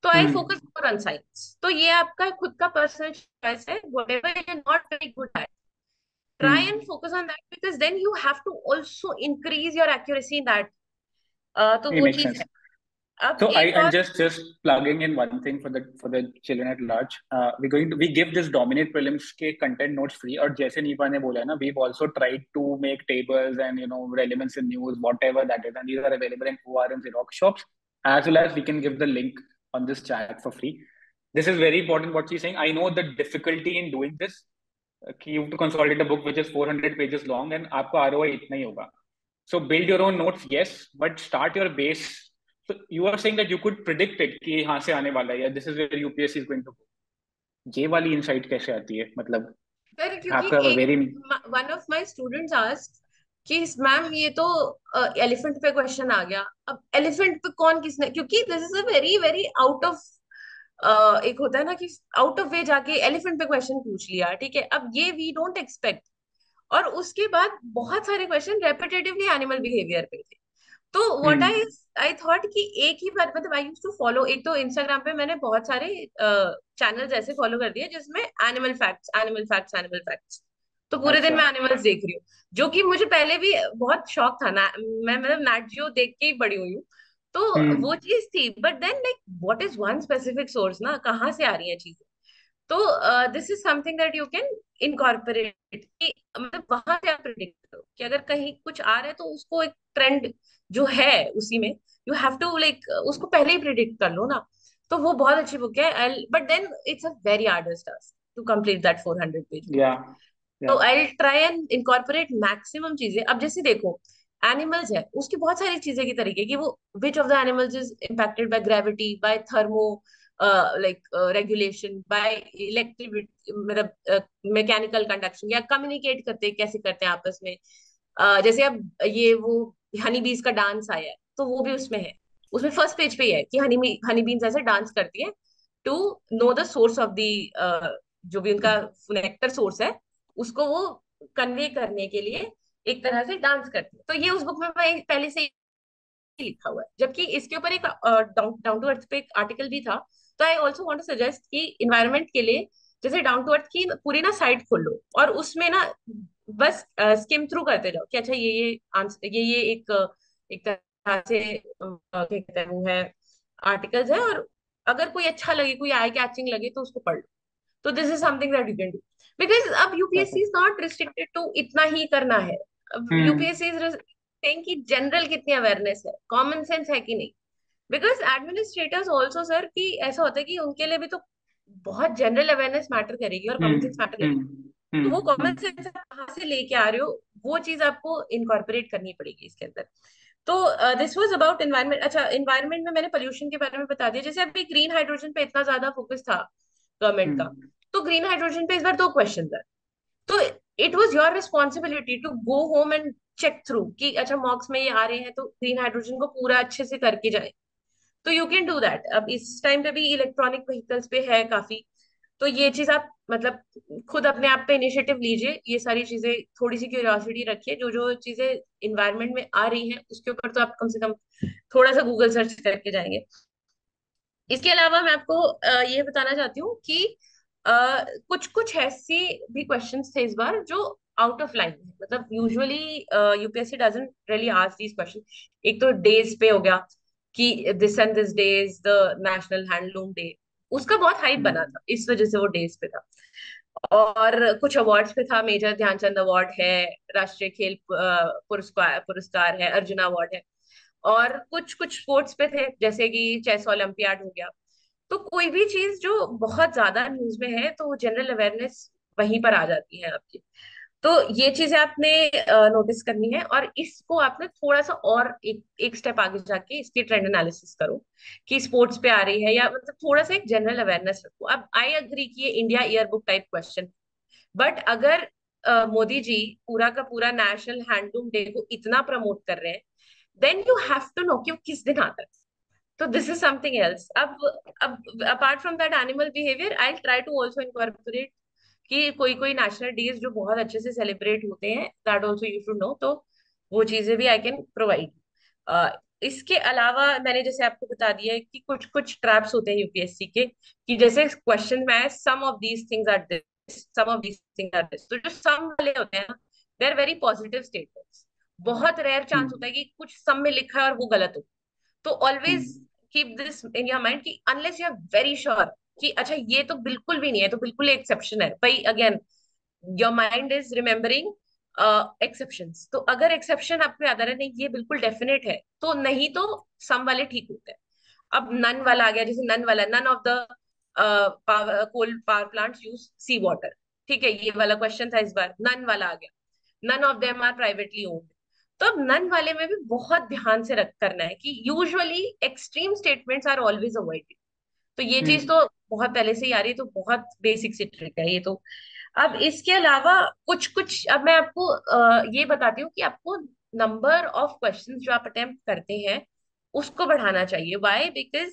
तो I hmm. Focus more on science. तो ये आपका खुद का पर्सनल चॉइस है, whatever you are not very good at, try and hmm. focus on that, because then you have to also increase your accuracy in that. uh, तो ये वो make चीज सेंस। है। अब So I एक and और, just just plugging in one thing for the for the children at large. Uh, we're going to we give this dominate prelims के content notes free. और जैसे नीपा ने बोला है ना, we've also tried to make tables and you know relevance in news, whatever that is, and these are available in O R M Xerox shops, as well as we can give the link on this chat for free. This is very important what she's saying. I know the difficulty in doing this. कि you have to consolidate a book which is four hundred pages long and आपका R O I इतना ही होगा. So build your own notes, yes, but start your base. So you are saying that you could predict it कि यहाँ से आने वाला है, या this is where U P S C is going to go. ये वाली insight कैसे आती है, मतलब सर you क्योंकि have to have a एक, very one of my students asked कि मैम ये तो एलिफेंट पे क्वेश्चन आ गया, अब एलिफेंट पे कौन किसने, क्योंकि this is a very very out of, एक होता है ना कि आउट ऑफ वे जाके एलिफेंट पे क्वेश्चन पूछ लिया, ठीक है, अब ये वी डोंट एक्सपेक्ट। और उसके बाद बहुत सारे क्वेश्चन रेपिटेटिवली एनिमल बिहेवियर पे थे। तो what I hmm I thought कि एक ही बार, मतलब आई यूज्ड टू फॉलो, एक तो इंस्टाग्राम पे मैंने बहुत सारे चैनल्स ऐसे फॉलो कर दिए जिसमें animal facts animal facts animal facts, तो पूरे दिन अच्छा मैं एनिमल्स देख रही हूँ, जो कि मुझे पहले भी बहुत शौक था ना, मैं मतलब नैट जियो देख के ही बड़ी हुई हूँ। तो वो हम्म चीज थी, but then like what is one specific source ना, कहाँ से आ रही है चीजें। तो this is something that you can incorporate, कि मतलब वहां से आप प्रिडिक्ट करो कि अगर कहीं कुछ आ रहा है तो उसको एक ट्रेंड जो है उसी में यू हैव टू लाइक उसको पहले ही प्रिडिक्ट कर लो ना। तो वो बहुत अच्छी बुक है, but then it's a very arduous task to complete that four hundred page book. या तो या I try and incorporate maximum चीजें। अब जैसे देखो एनिमल्स है, उसकी बहुत सारी चीजें की तरीके कि वो which of the animals is impacted by gravity, by thermo like regulation, by electricity, मतलब मैकेनिकल कंडक्शन, या कम्युनिकेट करते कैसे करते हैं आपस में। uh, जैसे अब ये वो हनी बीज का डांस आया है, तो वो भी उसमें है, उसमें फर्स्ट पेज पे ही है कि हनी हनी बीन्स ऐसे डांस करती है to know the source of the, जो भी उनका नेक्टर सोर्स है, उसको वो कन्वे करने के लिए एक तरह से डांस करती है। तो ये उस बुक में मैं पहले से ही लिखा हुआ है, जबकि इसके ऊपर एक डाउन टू अर्थ पे एक आर्टिकल भी था। तो I also want to suggest कि इन्वायरमेंट के लिए जैसे डाउन टू अर्थ की पूरी ना साइट खोल लो, और उसमें ना बस स्किम थ्रू करते जाओ कि अच्छा ये ये आंसर, ये ये एक एक तरह से अ, क्या कहते हैं वो है आर्टिकल्स है, और अगर कोई अच्छा लगे, कोई आई कैचिंग लगे तो उसको पढ़ लो। तो this is something that you can do, because अब UPSC is perfect. Not restricted to इतना ही करना है। अब हम्म यूपीएससी इज saying कि जनरल कितनी अवेयरनेस है, कॉमन सेंस है कि नहीं। बिकॉज एडमिनिस्ट्रेटर्स ऑल्सो सर, कि ऐसा होता है कि उनके लिए भी तो बहुत जनरल अवेयरनेस मैटर करेगी और कॉमन हम्म सेंस मैटर करेगी। हम्म तो वो हम्म कॉमन हम्म सेंस आप कहाँ से लेके आ रहे हो, वो चीज आपको इनकॉर्पोरेट करनी पड़ेगी इसके अंदर। तो दिस वाज अबाउट एनवायरनमेंट। अच्छा, एनवायरनमेंट में मैंने पोल्यूशन के बारे में बता दिया। जैसे अभी ग्रीन हाइड्रोजन पे इतना ज्यादा फोकस था गवर्नमेंट का, हम्म तो ग्रीन हाइड्रोजन पे इस बार दो क्वेश्चन है। तो it was your responsibility to go home and check through कि अच्छा मॉक्स में ये आ रहे हैं तो ग्रीन हाइड्रोजन को पूरा अच्छे से करके जाए। तो यू कैन डू दैट। अब इस टाइम पे भी इलेक्ट्रॉनिक व्हीकल्स पे है काफी, तो ये चीज आप मतलब खुद अपने आप पे इनिशिएटिव लीजिए, ये सारी चीजें थोड़ी सी क्यूरियोसिटी रखिए, जो जो चीजें इन्वायरमेंट में आ रही हैं उसके ऊपर तो आप कम से कम थोड़ा सा गूगल सर्च करके जाएंगे। इसके अलावा मैं आपको अ, ये बताना चाहती हूँ कि कुछ कुछ ऐसे भी क्वेश्चंस थे इस बार जो आउट ऑफ लाइन है, मतलब usually UPSC doesn't really ask these question. एक तो डेज पे हो गया कि this and this day is the national handloom day, उसका बहुत हाइप बना हम्म था इस वजह से वो डेज पे था। और कुछ अवार्ड्स पे था, मेजर ध्यानचंद अवार्ड है, राष्ट्रीय खेल अ, पुरस्कार पुरस्कार है, अर्जुना अवार्ड है। और कुछ कुछ स्पोर्ट्स पे थे जैसे कि चेस ओलंपियाड हो गया। तो कोई भी चीज जो बहुत ज्यादा न्यूज में है तो जनरल अवेयरनेस वहीं पर आ जाती है आपकी। तो ये चीजें आपने नोटिस करनी है, और इसको आपने थोड़ा सा और एक एक स्टेप आगे जाके इसकी ट्रेंड एनालिसिस करो कि स्पोर्ट्स पे आ रही है, या मतलब थोड़ा सा एक जनरल अवेयरनेस रखो। अब आई अग्री कि ये India year book type question, but अगर अ, मोदी जी पूरा का पूरा नेशनल हैंडलूम डे को इतना प्रमोट कर रहे हैं, then you have to know कि वो किस दिन आता है। तो दिस इज समथिंग एल्स। अब अब apart from that animal behaviour I try to also incorporate कि कोई कोई नेशनल डेज जो बहुत अच्छे से सेलिब्रेट होते हैं, that also you should know. तो वो चीजें भी आई कैन प्रोवाइड। इसके अलावा मैंने जैसे आपको बता दिया है कि कुछ कुछ ट्रैप्स होते हैं यूपीएससी के, कि जैसे क्वेश्चन में है some of these things are this, some of these things are this, तो जो सम वाले होते हैं ना, they are very positive statements. बहुत रेयर चांस होता हम्म है कि कुछ सम में लिखा है और वो गलत हो। तो always hmm keep this in your mind कि unless you are very sure कि अच्छा ये तो बिल्कुल भी नहीं है, तो बिल्कुल एक्सेप्शन है भाई, again your mind is remembering exceptions. तो अगर एक्सेप्शन आपको याद आ रहा है नहीं ये बिल्कुल डेफिनेट है, तो नहीं तो सम वाले ठीक होते हैं। अब नन वाला आ गया, जैसे नन वाला, none of the power coal power plants use sea water, ठीक है, ये वाला क्वेश्चन था इस बार, नन वाला आ गया, none of them are privately owned. तो अब नन वाले में भी बहुत ध्यान से रख करना है कि usually extreme statements are always avoided. तो ये चीज हम्म तो बहुत पहले से ही आ रही है, तो बहुत बेसिक सी ट्रिक है ये तो। अब इसके अलावा कुछ कुछ अब मैं आपको अ, ये बताती हूँ कि आपको नंबर ऑफ क्वेश्चंस जो आप अटेम्प्ट करते हैं उसको बढ़ाना चाहिए। व्हाई?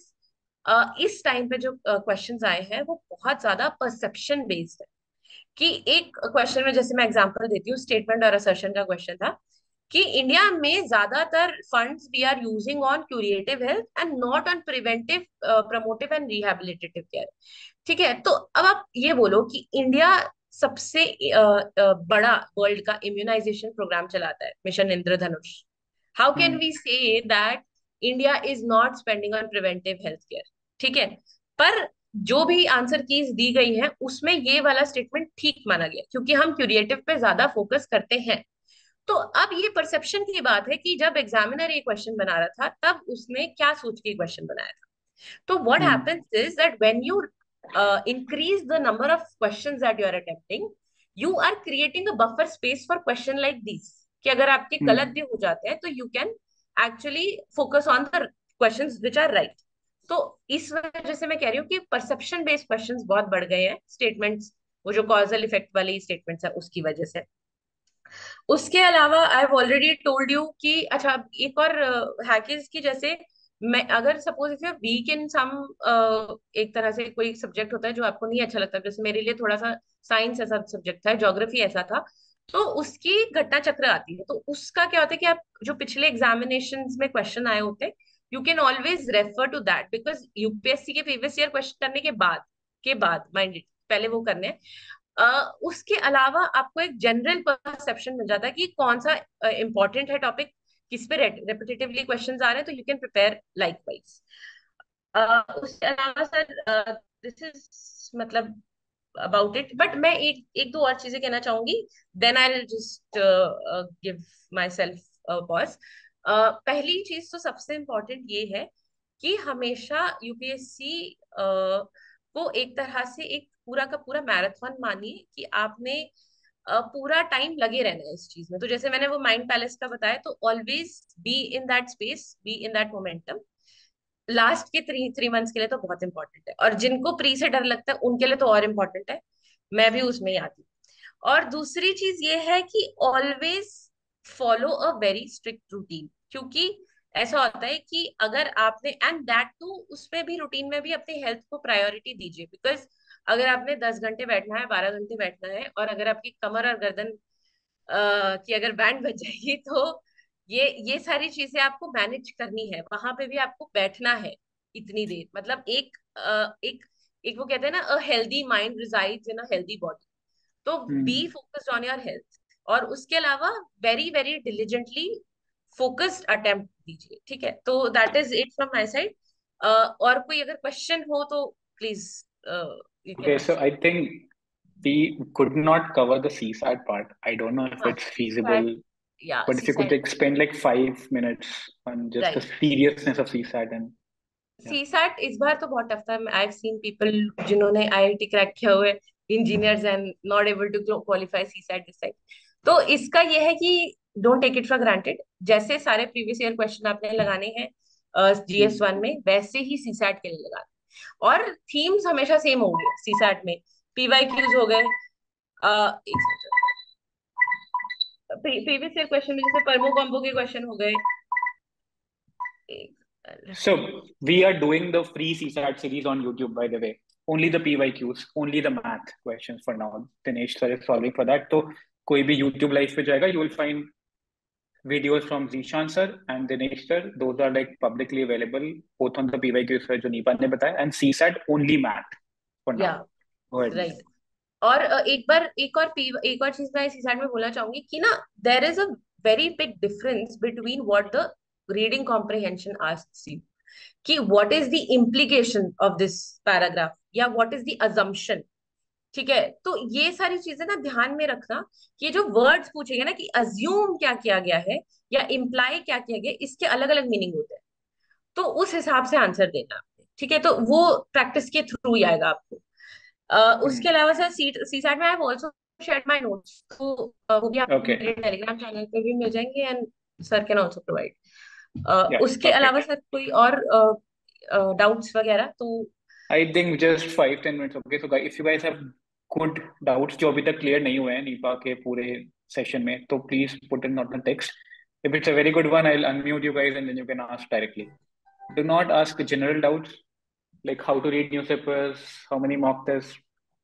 बिकॉज इस टाइम पे जो क्वेश्चंस आए हैं वो बहुत ज्यादा परसेप्शन बेस्ड है। कि एक क्वेश्चन में, जैसे मैं एग्जांपल देती हूँ, स्टेटमेंट और असर्शन का क्वेश्चन था कि इंडिया में ज्यादातर funds we are using on curative health and not on preventive promotive and rehabilitative care. ठीक है, तो अब आप ये बोलो कि इंडिया सबसे अ, अ, बड़ा वर्ल्ड का इम्यूनाइजेशन प्रोग्राम चलाता है, mission Indradhanush. How can hmm we say that India is not spending on preventive health care? ठीक है, पर जो भी आंसर कीज दी गई है उसमें ये वाला स्टेटमेंट ठीक माना गया क्योंकि हम क्यूरिएटिव पे ज्यादा फोकस करते हैं। तो अब ये परसेप्शन की बात है कि जब एग्जामिनर ये क्वेश्चन बना रहा था तब उसने क्या सोच के क्वेश्चन बनाया था। So what hmm happens is that when you uh, increase the number of questions that you are attempting, you are creating a buffer space for question like these. कि अगर आपके गलत भी हम्म हो जाते हैं तो you can actually focus on the questions which are right. तो इस वजह से मैं कह रही हूँ कि परसेप्शन बेस्ड क्वेश्चंस बहुत बढ़ गए हैं स्टेटमेंट्स, वो जो कॉजल इफेक्ट वाले स्टेटमेंट्स है उसकी वजह से। उसके अलावा I have already told you कि अच्छा, एक और हैकेज की जैसे, मैं अगर suppose if you weak in some, एक तरह से कोई सब्जेक्ट होता है जो आपको नहीं अच्छा लगता, जैसे मेरे लिए थोड़ा सा साइंस ऐसा सब्जेक्ट था, ज्योग्राफी ऐसा था, तो उसकी घटना चक्र आती है, तो उसका क्या होता है कि आप जो पिछले एग्जामिनेशन में क्वेश्चन आए होते हैं, you can always refer to that, because UPSC के प्रीवियस ईयर क्वेश्चन करने के बाद के बाद माइंड इट, पहले वो करने हैं। अ, उसके अलावा आपको एक जनरल परसेप्शन मिल जाता है कि कौन सा इंपॉर्टेंट है टॉपिक, किस पे रेपिटेटिवली क्वेश्चंस आ रहे हैं, तो you can prepare likewise. उसके अलावा सर, दिस इज मतलब अबाउट इट, बट मैं एक एक दो और चीजें कहना चाहूंगी, then I just give myself pause. पहली चीज तो सबसे इम्पोर्टेंट ये है कि हमेशा यूपीएससी को एक तरह से एक पूरा का पूरा मैराथन मानिए कि आपने अ, पूरा टाइम लगे रहना है इस चीज में। तो जैसे मैंने वो माइंड पैलेस का बताया, तो always be in that space, be in that momentum. Last के थ्री थ्री मंथ्स के लिए तो बहुत इंपॉर्टेंट है, और जिनको प्री से डर लगता है उनके लिए तो और इम्पोर्टेंट है, मैं भी उसमें ही आती हूँ। और दूसरी चीज ये है कि always follow a very strict routine, क्योंकि ऐसा होता है कि अगर आपने, एंड दैट टू उसमें भी रूटीन में भी अपनी हेल्थ को प्रायोरिटी दीजिए, बिकॉज अगर आपने दस घंटे बैठना है, बारह घंटे बैठना है, और अगर आपकी कमर और गर्दन अ, की अगर बैंड बज जाएगी, तो ये ये सारी चीजें आपको मैनेज करनी है, वहां पे भी आपको बैठना है इतनी देर, मतलब एक अ, एक एक वो कहते हैं ना, a healthy mind resides in a healthy body. तो be hmm focused on your health, और उसके अलावा very very diligently focused attempt दीजिए। ठीक है, तो that is it from my side. और कोई अगर क्वेश्चन हो तो please you can Okay, so ask. I think we could not cover the C SAT part. I don't know if हाँ, it's सी सैट, feasible, या but C if you could set, like spend like five minutes on just the right. seriousनess of C SAT and yeah. CSAT इस बार तो बहुत tough था, I have seen people जिन्होंने IIT crack किया हुआ है, engineers, and not able to qualify CSAT this time. तो इसका ये है कि don't take it for granted, जैसे सारे प्रीवियस ईयर क्वेश्चन आपने लगाने हैं जीएस वन Hmm. में, वैसे ही सीसैट के लिए लगाने, और थीम्स हमेशा सेम होंगे सीसैट में। पीवाई क्यूज हो गए, अ, एक प्रीवियस ईयर क्वेश्चन में जैसे परमो कॉम्बो के क्वेश्चन हो गए, एक So we are doing the free C SAT series on YouTube, by the way. Only the P Y Qs, only the math questions for now. Dinesh sir is solving for that. So कोई भी YouTube live पे जाएगा, you will find videos from Zishan sir and Dinesh sir. Those are like publicly available, both on the P Y Q sir जो नीपा ने बताया, and C SAT only math for now. या Go ahead. Right. और अ, एक बार एक और P एक और चीज मैं इसी साइड में बोलना चाहूंगी कि ना there is a very big difference between what the reading comprehension asks you, कि what is the implication of this paragraph या व्हाट इज द अजम्पशन। ठीक है, तो ये सारी चीजें ना ध्यान में रखना कि ये जो वर्ड्स पूछेंगे ना कि अज्यूम क्या किया गया है या इम्प्लाई क्या किया गया, इसके अलग अलग मीनिंग होते हैं। तो उस हिसाब से आंसर देना आपने, ठीक है, तो वो प्रैक्टिस के थ्रू ही आएगा आपको। अ, उसके Hmm. अलावा सर सी सी सैट में I have also shared my notes, तो अ, वो भी आपको Okay. मेरे टेलीग्राम चैनल पे भी मिल जाएंगे and sir can also provide. Yeah. उसके अलावा Perfect. सर कोई और डाउट्स वगैरह तो। I think just five ten minutes. Okay. So guys, if you guys have good doubts जो अभी तक clear नहीं हुए हैं नीपा के पूरे session में, तो please put in not the text. If it's a very good one, I'll unmute you guys and then you can ask directly. Do not ask general doubts like how to read newspapers, how many mock tests.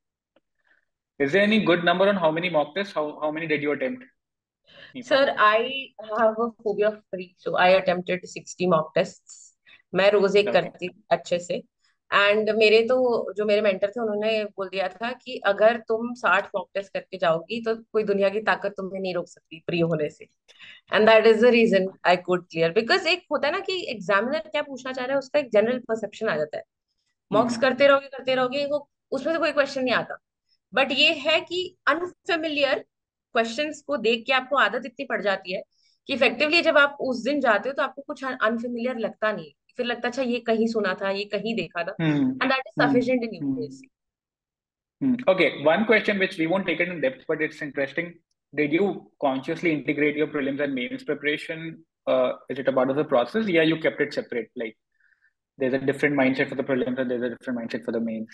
Is there any good number on how many mock tests? How how many did you attempt, Nipa? Sir I have a phobia of free, so I attempted sixty mock tests. मैं रोज एक Okay. करती थी अच्छे से। And मेरे तो जो मेरे मेंटर थे उन्होंने बोल दिया था कि अगर तुम साठ मॉक टेस्ट करके जाओगी तो कोई दुनिया की ताकत तुम्हें नहीं रोक सकती प्री होने से। And that is the reason I could clear, because एक होता है ना कि एग्जामिनर क्या पूछना चाह रहा है उसका एक जनरल परसेप्शन आ जाता है। मॉक्स Hmm. करते रहोगे करते रहोगे वो उसमें से कोई क्वेश्चन नहीं आता। बट ये है कि अनफेमिलियर क्वेश्चंस को देख के आपको आदत इतनी पड़ जाती है कि इफेक्टिवली जब आप उस दिन जाते हो तो आपको कुछ अनफेमिलियर लगता नहीं, फिर लगता अच्छा ये कहीं सुना था ये कहीं देखा था। Hmm. And that is Hmm. Sufficient in Hmm. UPSC. Hmm. Okay, one question which we won't take it in depth, but it's interesting. Did you consciously integrate your prelims and mains preparation? Uh, is it a part of the process? Yeah, you kept it separate. Like there's a different mindset for the prelims and there's a different mindset for the mains.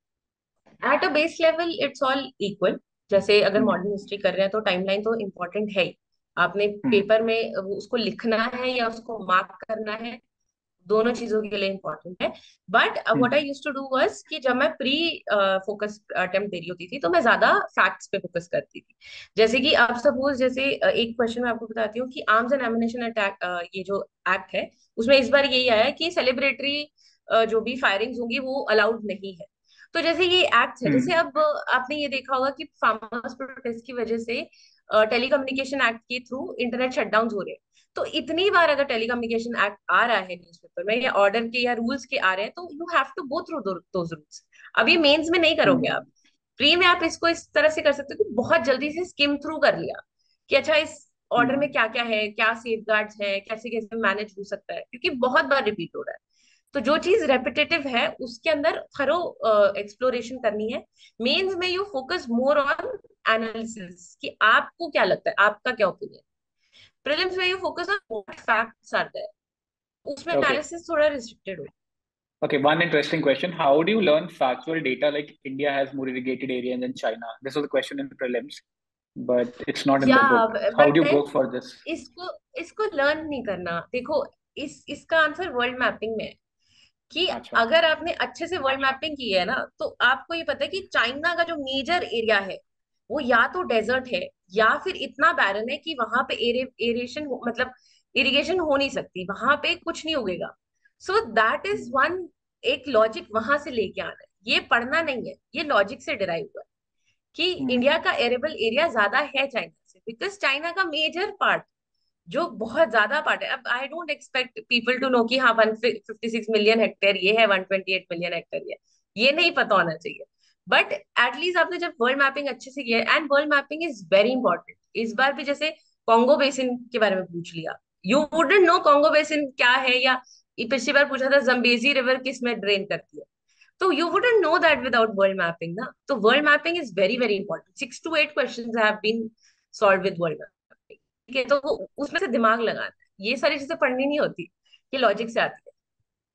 At a base level it's all equal. जैसे अगर Hmm. Modern history कर रहे हैं तो timeline तो important है ही। आपने Hmm. Paper में उसको लिखना है या उसको मार्क करना है, दोनों चीजों के लिए इम्पोर्टेंट है। But what I Hmm. Used to do was कि जब मैं प्री फोकस अटेम्प्ट दे रही होती थी तो मैं ज्यादा फैक्ट्स पे फोकस करती थी। जैसे कि आप सपोज जैसे अ, एक क्वेश्चन मैं आपको बताती हूँ कि आर्म्स एंड एमिनेशन अटैक, ये जो एक्ट है उसमें इस बार यही आया है कि सेलिब्रेटरी जो भी फायरिंग्स होंगी वो अलाउड नहीं है। तो जैसे ये एक्ट है, जैसे Hmm. अब आपने ये देखा होगा कि फार्मर्स प्रोटेस्ट की वजह से टेलीकम्युनिकेशन एक्ट के थ्रू इंटरनेट शटडाउन हो रहे हैं। तो इतनी बार अगर टेलीकम्युनिकेशन एक्ट आ रहा है न्यूज़पेपर में या ऑर्डर के या रूल्स के आ रहे हैं तो you have to go through those rules. अब ये मेंस में नहीं करोगे Hmm. आप, प्री में आप इसको इस तरह से कर सकते हो कि बहुत जल्दी से स्किम थ्रू कर लिया कि अच्छा इस ऑर्डर में Hmm. क्या क्या है, क्या सेफ गार्ड्स है, कैसे कैसे मैनेज हो सकता है, क्योंकि बहुत बार रिपीट हो रहा है। तो जो चीज रेपिटेटिव है उसके अंदर थरो एक्सप्लोरेशन करनी है। मेंस में you focus more on analysis कि आपको क्या लगता है, आपका क्या ओपिनियन। प्रीलिम्स में you focus on what facts are there, उसमें Okay. एनालिसिस थोड़ा रिस्ट्रिक्टेड हो। Okay. One interesting question. How do you learn factual data like India has more irrigated areas than China? This was a question in prelims, but it's not in या the book. How but do you then go for this? इसको इसको learn नहीं करना, देखो इस इसका answer world mapping में है कि Acha. अगर आपने अच्छे से वर्ल्ड मैपिंग की है ना तो आपको ये पता है कि चाइना का जो मेजर एरिया है वो या तो डेजर्ट है या फिर इतना बैरन है कि वहां पे एरे, एरेशन मतलब इरिगेशन हो नहीं सकती, वहां पे कुछ नहीं उगेगा। So that is Hmm. One, एक लॉजिक वहां से लेके आना है, ये पढ़ना नहीं है, ये लॉजिक से डिराइव हुआ है कि इंडिया Hmm. का एरेबल एरिया ज्यादा है चाइना से, बिकॉज चाइना का मेजर पार्ट जो बहुत ज्यादा पार्ट है। अब I don't expect people to know कि हाँ one fifty six million hectare ये है, one twenty eight million hectare ये है। ये नहीं पता होना चाहिए। बट एटलीस्ट आपने जब वर्ल्ड मैपिंग अच्छे से किया है, and world mapping is very important. इस बार भी जैसे कॉन्गो बेसिन के बारे में पूछ लिया, you wouldn't know Congo basin क्या है, या ये पिछली बार पूछा था जम्बेजी रिवर किस में ड्रेन करती है, तो you wouldn't know that without world mapping ना। तो world mapping is very very important. Six to eight questions have been solve with world mapping. ठीक है, तो वो उसमें से दिमाग लगाना है, ये सारी चीजें पढ़नी नहीं होती, ये लॉजिक से आती है।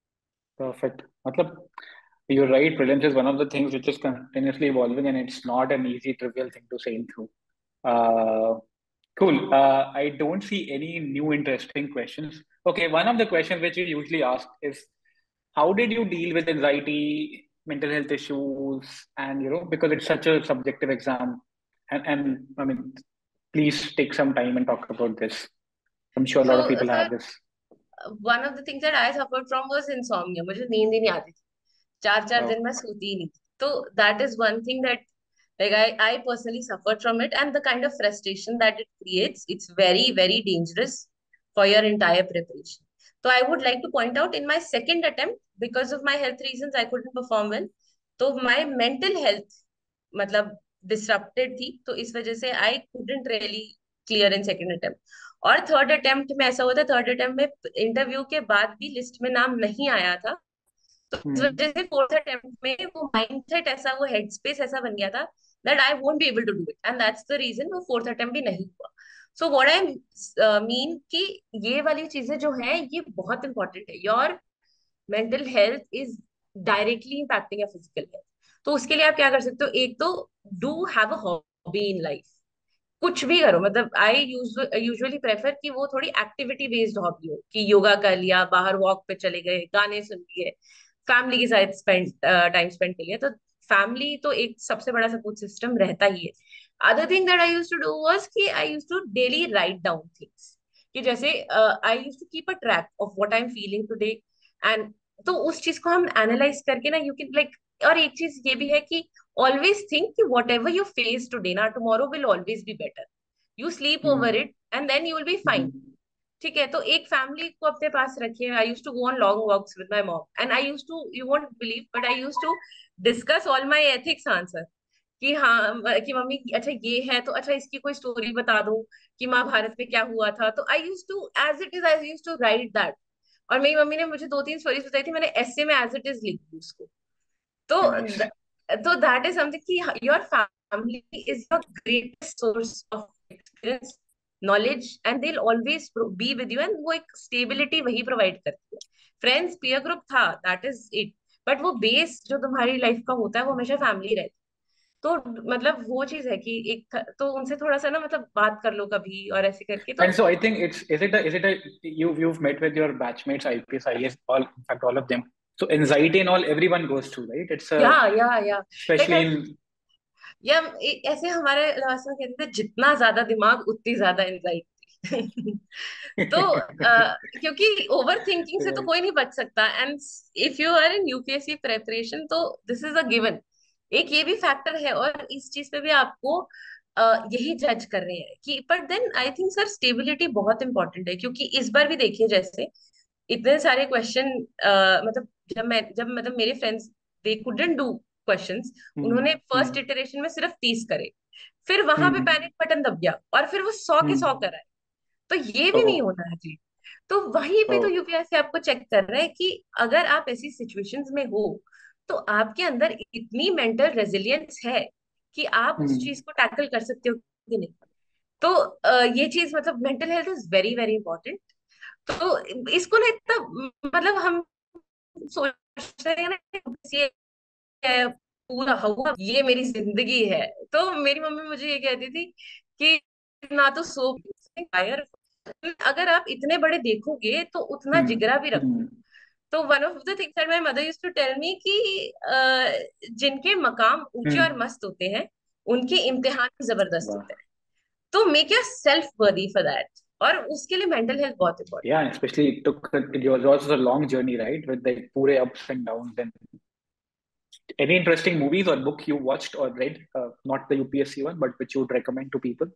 Perfect. मतलब you're right. Prelims is one of the things which is continuously evolving, and it's not an easy, trivial thing to sail through. Uh, cool. Uh, I don't see any new interesting questions. Okay, one of the questions which you usually ask is, how did you deal with anxiety, mental health issues, and you know, because it's such a subjective exam, and and I mean, please take some time and talk about this. I'm sure a lot of So, people sir, have this. one of the things that I suffered from was insomnia. मुझे नींद ही नहीं आती थी, चार चार Oh. दिन मैं सोती ही नहीं थी. तो that is one thing that like I I personally suffered from it, and the kind of frustration that it creates, it's very very dangerous for your entire preparation. So I would like to point out, in my second attempt, because of my health reasons, I couldn't perform well. तो my mental health मतलब disrupted थी, तो इस वजह से I couldn't really clear in second attempt. और third attempt में ऐसा हुआ था, थर्ड अटेम्प्ट में इंटरव्यू के बाद भी लिस्ट में नाम नहीं आया था. तो इस Hmm. वजह से फोर्थ अटेम्प्ट में वो माइंडसेट ऐसा, वो हेड स्पेस ऐसा बन गया था that I won't be able to do it, and that's the reason वो फोर्थ अटेम्प्ट भी नहीं हुआ. सो व्हाट आई मीन कि ये वाली चीजें जो है ये बहुत इंपॉर्टेंट है. Your mental health is directly impacting your physical health. तो उसके लिए आप क्या कर सकते हो? एक तो do have a hobby in life. कुछ भी करो, मतलब आई यूजुअली प्रेफर कि वो थोड़ी एक्टिविटी बेस्ड हॉबी हो, कि योगा कर लिया, बाहर वॉक पे चले गए, गाने सुन लिए, फैमिली के साथ स्पेंड टाइम स्पेंड कर लिया. तो फैमिली तो एक सबसे बड़ा सपोर्ट सिस्टम रहता ही है. Other thing that I use to do was कि I use to daily write down things. कि जैसे I use to keep a track of what I am feeling today, and तो उस चीज को हम एनालाइज करके ना, यू कैन लाइक. और एक चीज ये भी है कि always think कि whatever you face today ना, tomorrow will always be better. You sleep over Hmm. it and then you will be fine. Hmm. ठीक है? तो एक फैमिली को अपने पास रखिए. I use to go on long walks with my mom, and I use to, you won't believe, but I use to discuss all my ethics answer. कि हाँ, कि मम्मी अच्छा ये है तो अच्छा इसकी कोई स्टोरी बता दो कि महाभारत में क्या हुआ था. तो I use to as it is, I use to write that. और मेरी मम्मी ने मुझे दो तीन स्टोरीज बताई थी, मैंने ऐसे में एज इट इज लिख दी उसको. तो Nice. th- तो दैट इज समथिंग कि your family is your greatest source of experience, knowledge, and they will always be with you, and वो एक स्टेबिलिटी वही प्रोवाइड करती है. फ्रेंड्स, पीयर ग्रुप था, दैट इज इट, बट वो base जो तुम्हारी लाइफ का होता है वो हमेशा फैमिली रहती है. तो मतलब वो चीज है कि एक थ- तो उनसे थोड़ा सा ना, मतलब बात कर लो कभी और ऐसे करके. तो And so I think it's is it a is it a you you've met with your batchmates, I P S, I A S, all in fact all of them. So anxiety and all everyone goes through, right? It's या a या या like especially in या ए- ऐसे हमारे class में कहते थे, जितना ज्यादा दिमाग उतनी ज्यादा एंजाइटी. तो अ, क्योंकि ओवर थिंकिंग से तो right. कोई नहीं बच सकता. And if you are in UPSC preparation तो दिस इज अ गिवन. एक ये भी फैक्टर है, और इस चीज पे भी आपको अ, यही जज कर रहे हैं कि, पर then I think sir stability बहुत इंपॉर्टेंट है. क्योंकि इस बार भी देखिए, जैसे इतने सारे क्वेश्चन, मतलब जब मैं जब मतलब मेरे friends, they couldn't do questions. उन्होंने Hmm. First Hmm. इटरेशन में सिर्फ तीस करे, फिर वहां पे Hmm. पैनिक बटन दब गया, और फिर वो सौ के सौ Hmm. कराए. तो ये भी नहीं Oh. होना है जी. तो वहीं पे तो Oh. यूपीएससी आपको चेक कर रहा है कि अगर आप ऐसी सिचुएशंस में हो, तो आपके अंदर इतनी मेंटल रेजिलियंस है कि आप उस Hmm. चीज को टैकल कर सकते हो कि नहीं. तो अ, ये चीज, मतलब mental health is very very important. तो इसको ना इतना, मतलब हम सोचते हैं ना कि बस ये है, पूरा हुआ, ये मेरी जिंदगी है. तो मेरी मम्मी मुझे ये कहती थी कि ना तो सो फायर, अगर आप इतने बड़े देखोगे तो उतना Hmm. जिगरा भी रखो. Hmm. तो one of the things that my mother used to tell me कि अ, जिनके मकाम ऊंचे और Hmm. मस्त होते हैं, उनके इम्तिहान भी जबरदस्त Wow. होते हैं. तो make yourself worthy for that. और उसके लिए मेंटल हेल्थ बहुत important. Yeah, and especially it took it was also a long journey, right? With the pure ups and downs. And any interesting movies or book you watched or read, uh, not the U P S C one, but which you would recommend to people?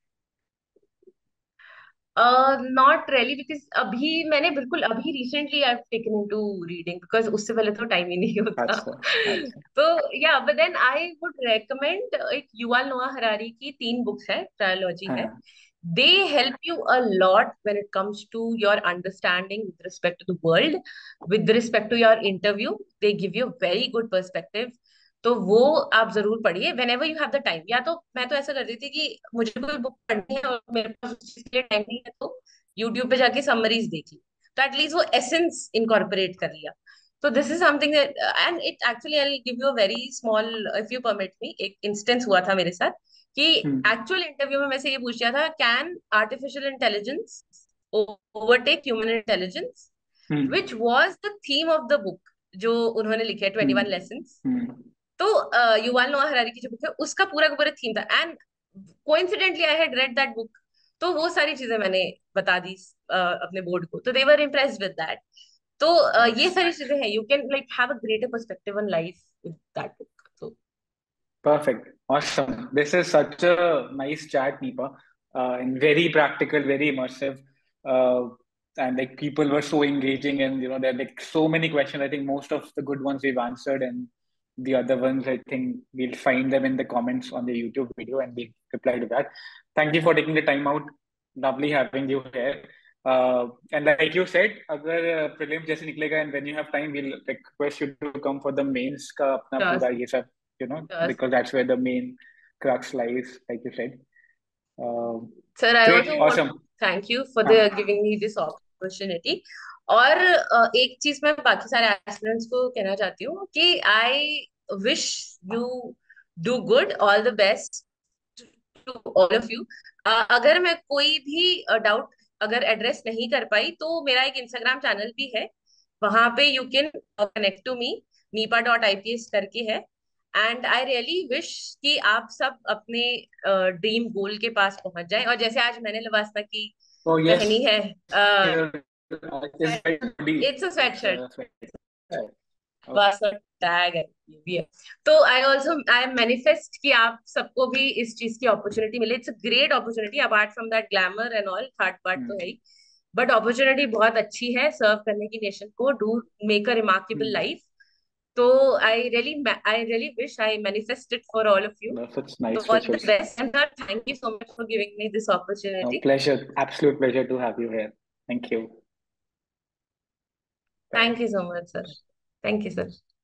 Not really, because अभी मैंने बिल्कुल अभी recently I taken into reading, because उससे पहले तो time ही नहीं होता. Acha, acha. तो या but then I would recommend, एक युval नोआ हरारी की तीन बुक्स है, ट्रायोलॉजी है. हाँ. They help you a lot when it comes to your understanding with respect to the world, with respect to your interview. They give you a very good perspective. तो वो आप जरूर पढ़िए whenever you have the time. या तो मैं तो ऐसा करती थी कि मुझे कोई बुक पढ़नी है और मेरे पास उस चीज के लिए टाइम नहीं है, तो यूट्यूब पे जाके समरीज देख ली, तो एटलीस्ट वो एसेंस इनकॉर्पोरेट कर लिया. तो this is something, and it actually, I give you a very small, if you permit me, एक इंस्टेंस हुआ था मेरे साथ कि Hmm. एक्चुअल इंटरव्यू में मैं से ये पूछ लिया था, can artificial intelligence overtake human intelligence, Hmm. Which was the theme of the book जो उन्होंने लिखे है, twenty one Hmm. Lesson. Hmm. तो युval नोआ हरारी की जो बुक है उसका पूरा का पूरा थीम था, and coincidentally I had read that book. तो वो सारी चीजें मैंने बता दी अ, अपने बोर्ड को, तो they were impressed with that. तो अ, ये Nice. सारी चीजें हैं, you can like have a greater perspective on life with that book. तो Perfect. Awesome. This is such a nice chat, Nipa, uh, and very practical, very immersive. Uh, and like people were so engaging, and you know, there are like so many questions. I think most of the good ones we've answered, and the other ones, I think we'll find them in the comments on the YouTube video and we'll reply to that. Thank you for taking the time out. Lovely having you here. Uh, and like you said, अगर uh, prelims जैसे निकलेगा and when you have time, we'll request you to come for the mains का अपना sure पूरा ये सब, you know, sure because that's where the main crux lies, like you said. Uh, sir, I Great, also want awesome. Thank you for the हाँ, giving me this opportunity. और अ, एक चीज मैं बाकी सारे एस्पिरेंट्स को कहना चाहती हूँ कि I wish you do good, all the best to all of you. अगर मैं कोई भी डाउट अगर एड्रेस नहीं कर पाई, तो मेरा एक इंस्टाग्राम चैनल भी है, वहां पे you can connect to me, Neepa dot I P S करके है। एंड आई रियली विश कि आप सब अपने ड्रीम गोल के पास पहुंच जाएं, और जैसे आज मैंने लवासना की oh पहनी yes, है, uh, it's very good. It's a It's sweatshirt, uh, right. Okay. वासना टैग है, ये भी है। तो आई ऑल्सो आई मैनिफेस्ट कि आप सबको भी इस चीज की अपॉर्चुनिटी मिले। It's a great opportunity, apart from that glamour and all, third part तो है Hmm. ही, बट अपॉर्चुनिटी बहुत अच्छी है सर्व करने की नेशन को, do make a remarkable Hmm. Life. तो I really I really wish I manifest it for all of you. That's such तो nice all the wishes. Best and thank you so much for giving me this No, opportunity. pleasure, absolute pleasure to have you here. Thank you. Bye. Thank you so much sir. Thank you sir.